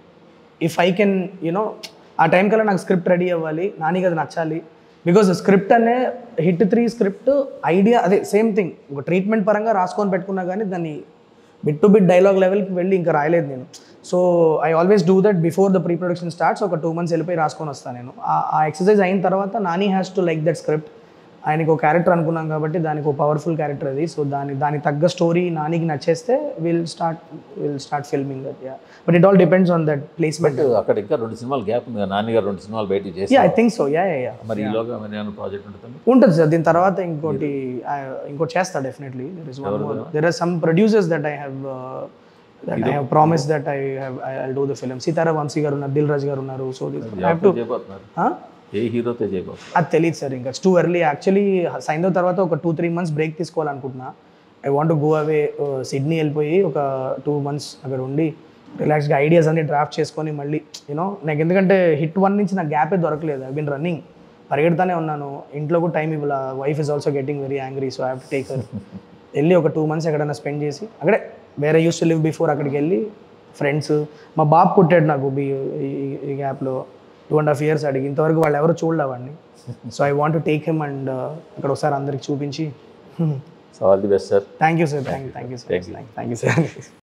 if I can you know ఆ టైం కల్లా నాకు స్క్రిప్ట్ రెడీ అవ్వాలి, నానికి అది నచ్చాలి. బికాజ్ స్క్రిప్ట్ అనే హిట్ త్రీ స్క్రిప్ట్ ఐడియా అదే సేమ్ థింగ్, ఒక ట్రీట్మెంట్ పరంగా రాసుకొని పెట్టుకున్నా కానీ దాన్ని బిట్ టు బిట్ డైలాగ్ లెవెల్కి వెళ్ళి ఇంకా రాయలేదు నేను. So I always do that before the pre production starts. ఒక టూ మంత్స్ వెళ్ళిపోయి రాసుకొని వస్తాను నేను. ఆ ఎక్సర్సైజ్ అయిన తర్వాత Nani has to like that script. ఆయనకి ఒక క్యారెక్టర్ అనుకున్నాం కాబట్టి దానికి ఒక పవర్ఫుల్ క్యారెక్టర్ అది. సో దాని దాని తగ్గ స్టోరీ నానికి నచ్చేస్తే will start will start filming that. Yeah but it all depends on that placement. అక్కడ ఇంకా రెండు సినిమాలు గ్యాప్ ఉంది. నాన్నగారు రెండు సినిమాలు బయటికి చేసి yeah I think so. Yeah yeah మరి ఈలోగా మరి ఏమైనా ప్రాజెక్ట్ ఉంటుంది? ఉంటుంది సార్. దీని తర్వాత ఇంకోటి ఇంకోటి చేస్తా definitely. There is one more. There are some producers that I have that I have promised that I have I'll do the film. Sitara Vansi garu unnaru, Dil Raj garu unnaru. So I have to huh? ఏ హీరోతో చేయబోతున్నారు? అది తెలియదు sir, ఇంకా too early. Actually Saindhav తర్వాత ఒక two three months break తీసుకోవాలనుకుంటున్నా. I want to go away, Sydney వెళ్ళిపోయి ఒక టూ మంత్స్ అక్కడ ఉండి రిలాక్స్గా ఐడియాస్ అన్ని డ్రాఫ్ట్ చేసుకొని మళ్ళీ యూనో నాకు, ఎందుకంటే హిట్ వన్ నుంచి నాకు గ్యాపే దొరకలేదు. ఐ బిన్ రన్నింగ్, పరిగెడతానే ఉన్నాను. ఇంట్లో కూడా టైం ఇవ్వాల. Wife is also getting very angry. So I have to take her. వెళ్ళి ఒక టూ మంత్స్ ఎక్కడైనా స్పెండ్ చేసి అక్కడే వేరే యూస్ టు లివ్ బిఫోర్ అక్కడికి వెళ్ళి ఫ్రెండ్స్. మా బాబు పుట్టాడు నాకు ఈ గ్యాప్లో, టూ అండ్ హాఫ్ ఇయర్స్ అడిగి. ఇంతవరకు వాళ్ళు ఎవరు చూడలేవాడిని. So I want to take him and అక్కడ ఒకసారి అందరికి చూపించి. So all the best sir. Thank you sir. Thank you thank you sir. Thank you sir.